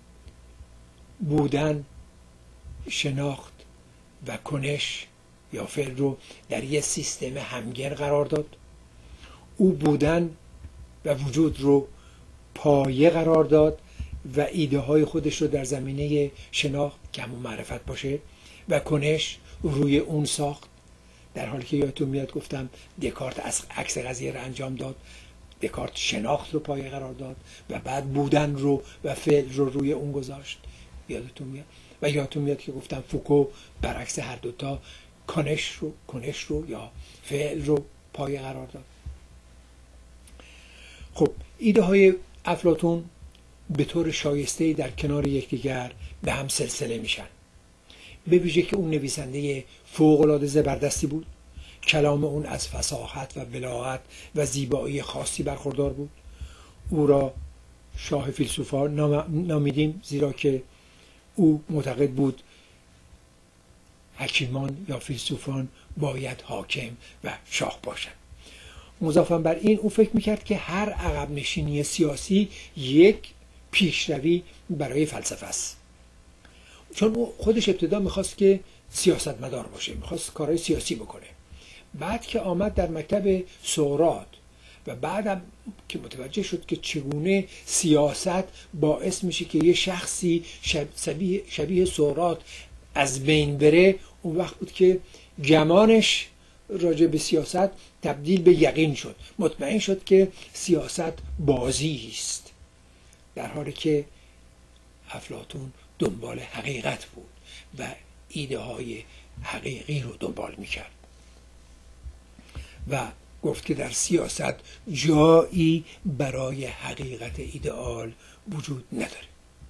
بودن، شناخت و کنش یا فعل رو در یک سیستم همگر قرار داد. او بودن و وجود رو پایه قرار داد و ایده های خودش رو در زمینه شناخت که همون معرفت باشه و کنش روی اون ساخت. در حالی که یادتون میاد گفتم دکارت از عکس قضیه رو انجام داد. دکارت شناخت رو پایه قرار داد و بعد بودن رو و فعل رو روی اون گذاشت. یادتون میاد. و یادتون میاد که گفتم فوکو برعکس هر دوتا کنش رو کنش رو یا فعل رو پایه قرار داد. خب ایده های افلاطون به طور شایسته‌ای در کنار یکدیگر به هم سلسله میشن. به ویژه که اون نویسنده فوق‌العاده زبردستی بود. کلام اون از فصاحت و بلاغت و زیبایی خاصی برخوردار بود. او را شاه فیلسوفان نامیدیم زیرا که او معتقد بود حکیمان یا فیلسوفان باید حاکم و شاه باشند. مضافاً بر این او فکر میکرد که هر عقب نشینی سیاسی یک پیشروی برای فلسفه است. چون او خودش ابتدا میخواست که سیاستمدار باشه، میخواست کارهای سیاسی بکنه. بعد که آمد در مکتب سقراط و بعدم که متوجه شد که چگونه سیاست باعث میشه که یه شخصی شبیه, شبیه سقراط از بین بره، اون وقت بود که گمانش راجع به سیاست تبدیل به یقین شد. مطمئن شد که سیاست بازی است، در حالی که افلاطون دنبال حقیقت بود و ایده های حقیقی رو دنبال میکرد و گفت که در سیاست جایی برای حقیقت ایدئال وجود نداره.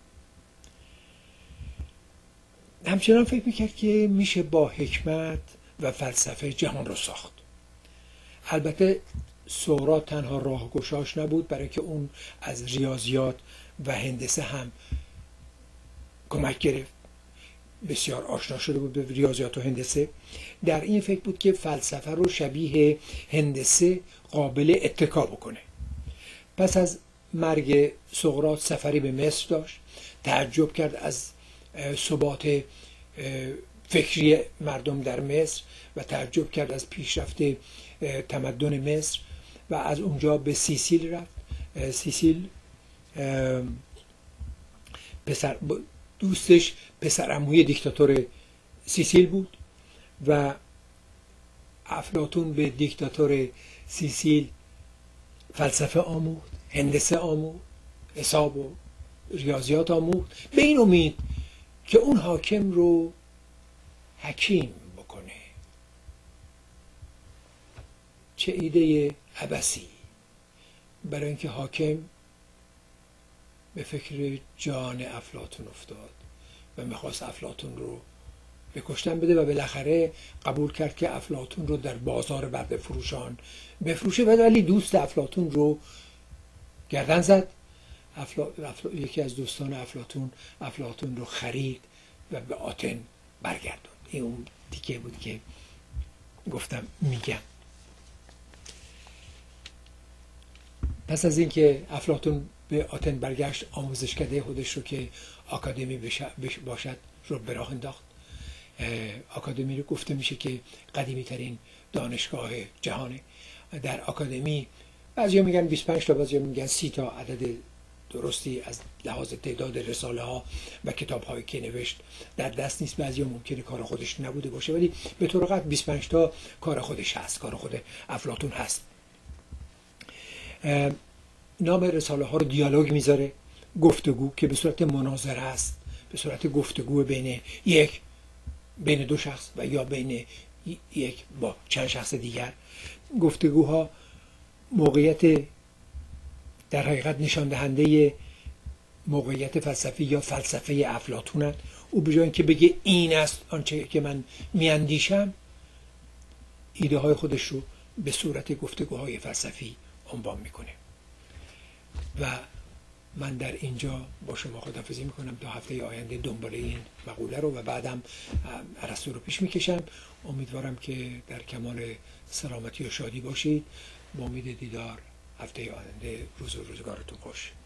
همچنان فکر میکرد که میشه با حکمت و فلسفه جهان رو ساخت. البته سقراط تنها راهگشاش نبود، برای که اون از ریاضیات و هندسه هم کمک گرفت. بسیار آشنا شده بود به ریاضیات و هندسه. در این فکر بود که فلسفه رو شبیه هندسه قابل اتکا بکنه. پس از مرگ سقراط سفری به مصر داشت. تعجب کرد از ثبات فکری مردم در مصر و تعجب کرد از پیشرفت تمدن مصر و از اونجا به سیسیل رفت. سیسیل پسر دوستش پسر عموی دیکتاتور سیسیل بود و افلاطون به دیکتاتور سیسیل فلسفه آموخت، هندسه آموخت، حساب و ریاضیات آموخت، به این امید که اون حاکم رو حکیم بکنه. چه ایده عبثی! برای اینکه حاکم به فکر جان افلاطون افتاد و میخواست افلاطون رو به کشتن بده و بالاخره قبول کرد که افلاطون رو در بازار برده فروشان بفروشه، ولی دوست افلاطون رو گردن زد. افلا... افلا... یکی از دوستان افلاطون افلاطون رو خرید و به آتن برگردوند. این اون دیگه بود که گفتم میگم. پس از اینکه افلاطون به آتن برگشت، آموزشکده خودش رو که آکادمی باشد رو به راه انداخت آکادمی رو گفته میشه که قدیمی ترین دانشگاه جهانه. در آکادمی بعضیا میگن بیست و پنج تا، بعضیا میگن سی تا عدد درستی از لحاظ تعداد رساله ها و کتاب هایی که نوشت در دست نیست. بعضیا ممکنه کار خودش نبوده باشه، ولی به طور قطع بیست و پنج تا کار خودش هست، کار خود افلاطون هست. نام رساله ها رو دیالوگ میذاره، گفتگو که به صورت مناظره است، به صورت گفتگو بین یک بین دو شخص و یا بین یک با چند شخص دیگر. گفتگوها موقعیت در حقیقت نشان دهنده موقعیت فلسفی یا فلسفه افلاطون. او به جای اینکه بگه این است آنچه که من میاندیشم، ایده های خودش رو به صورت گفتگوهای فلسفی عنوان میکنه. و من در اینجا با شما خداحافظی میکنم تا هفته آینده دنبال این مقوله رو و بعدم ارسطو رو پیش میکشم. امیدوارم که در کمال سلامتی و شادی باشید. با امید دیدار هفته آینده. روز و روزگارتون خوش.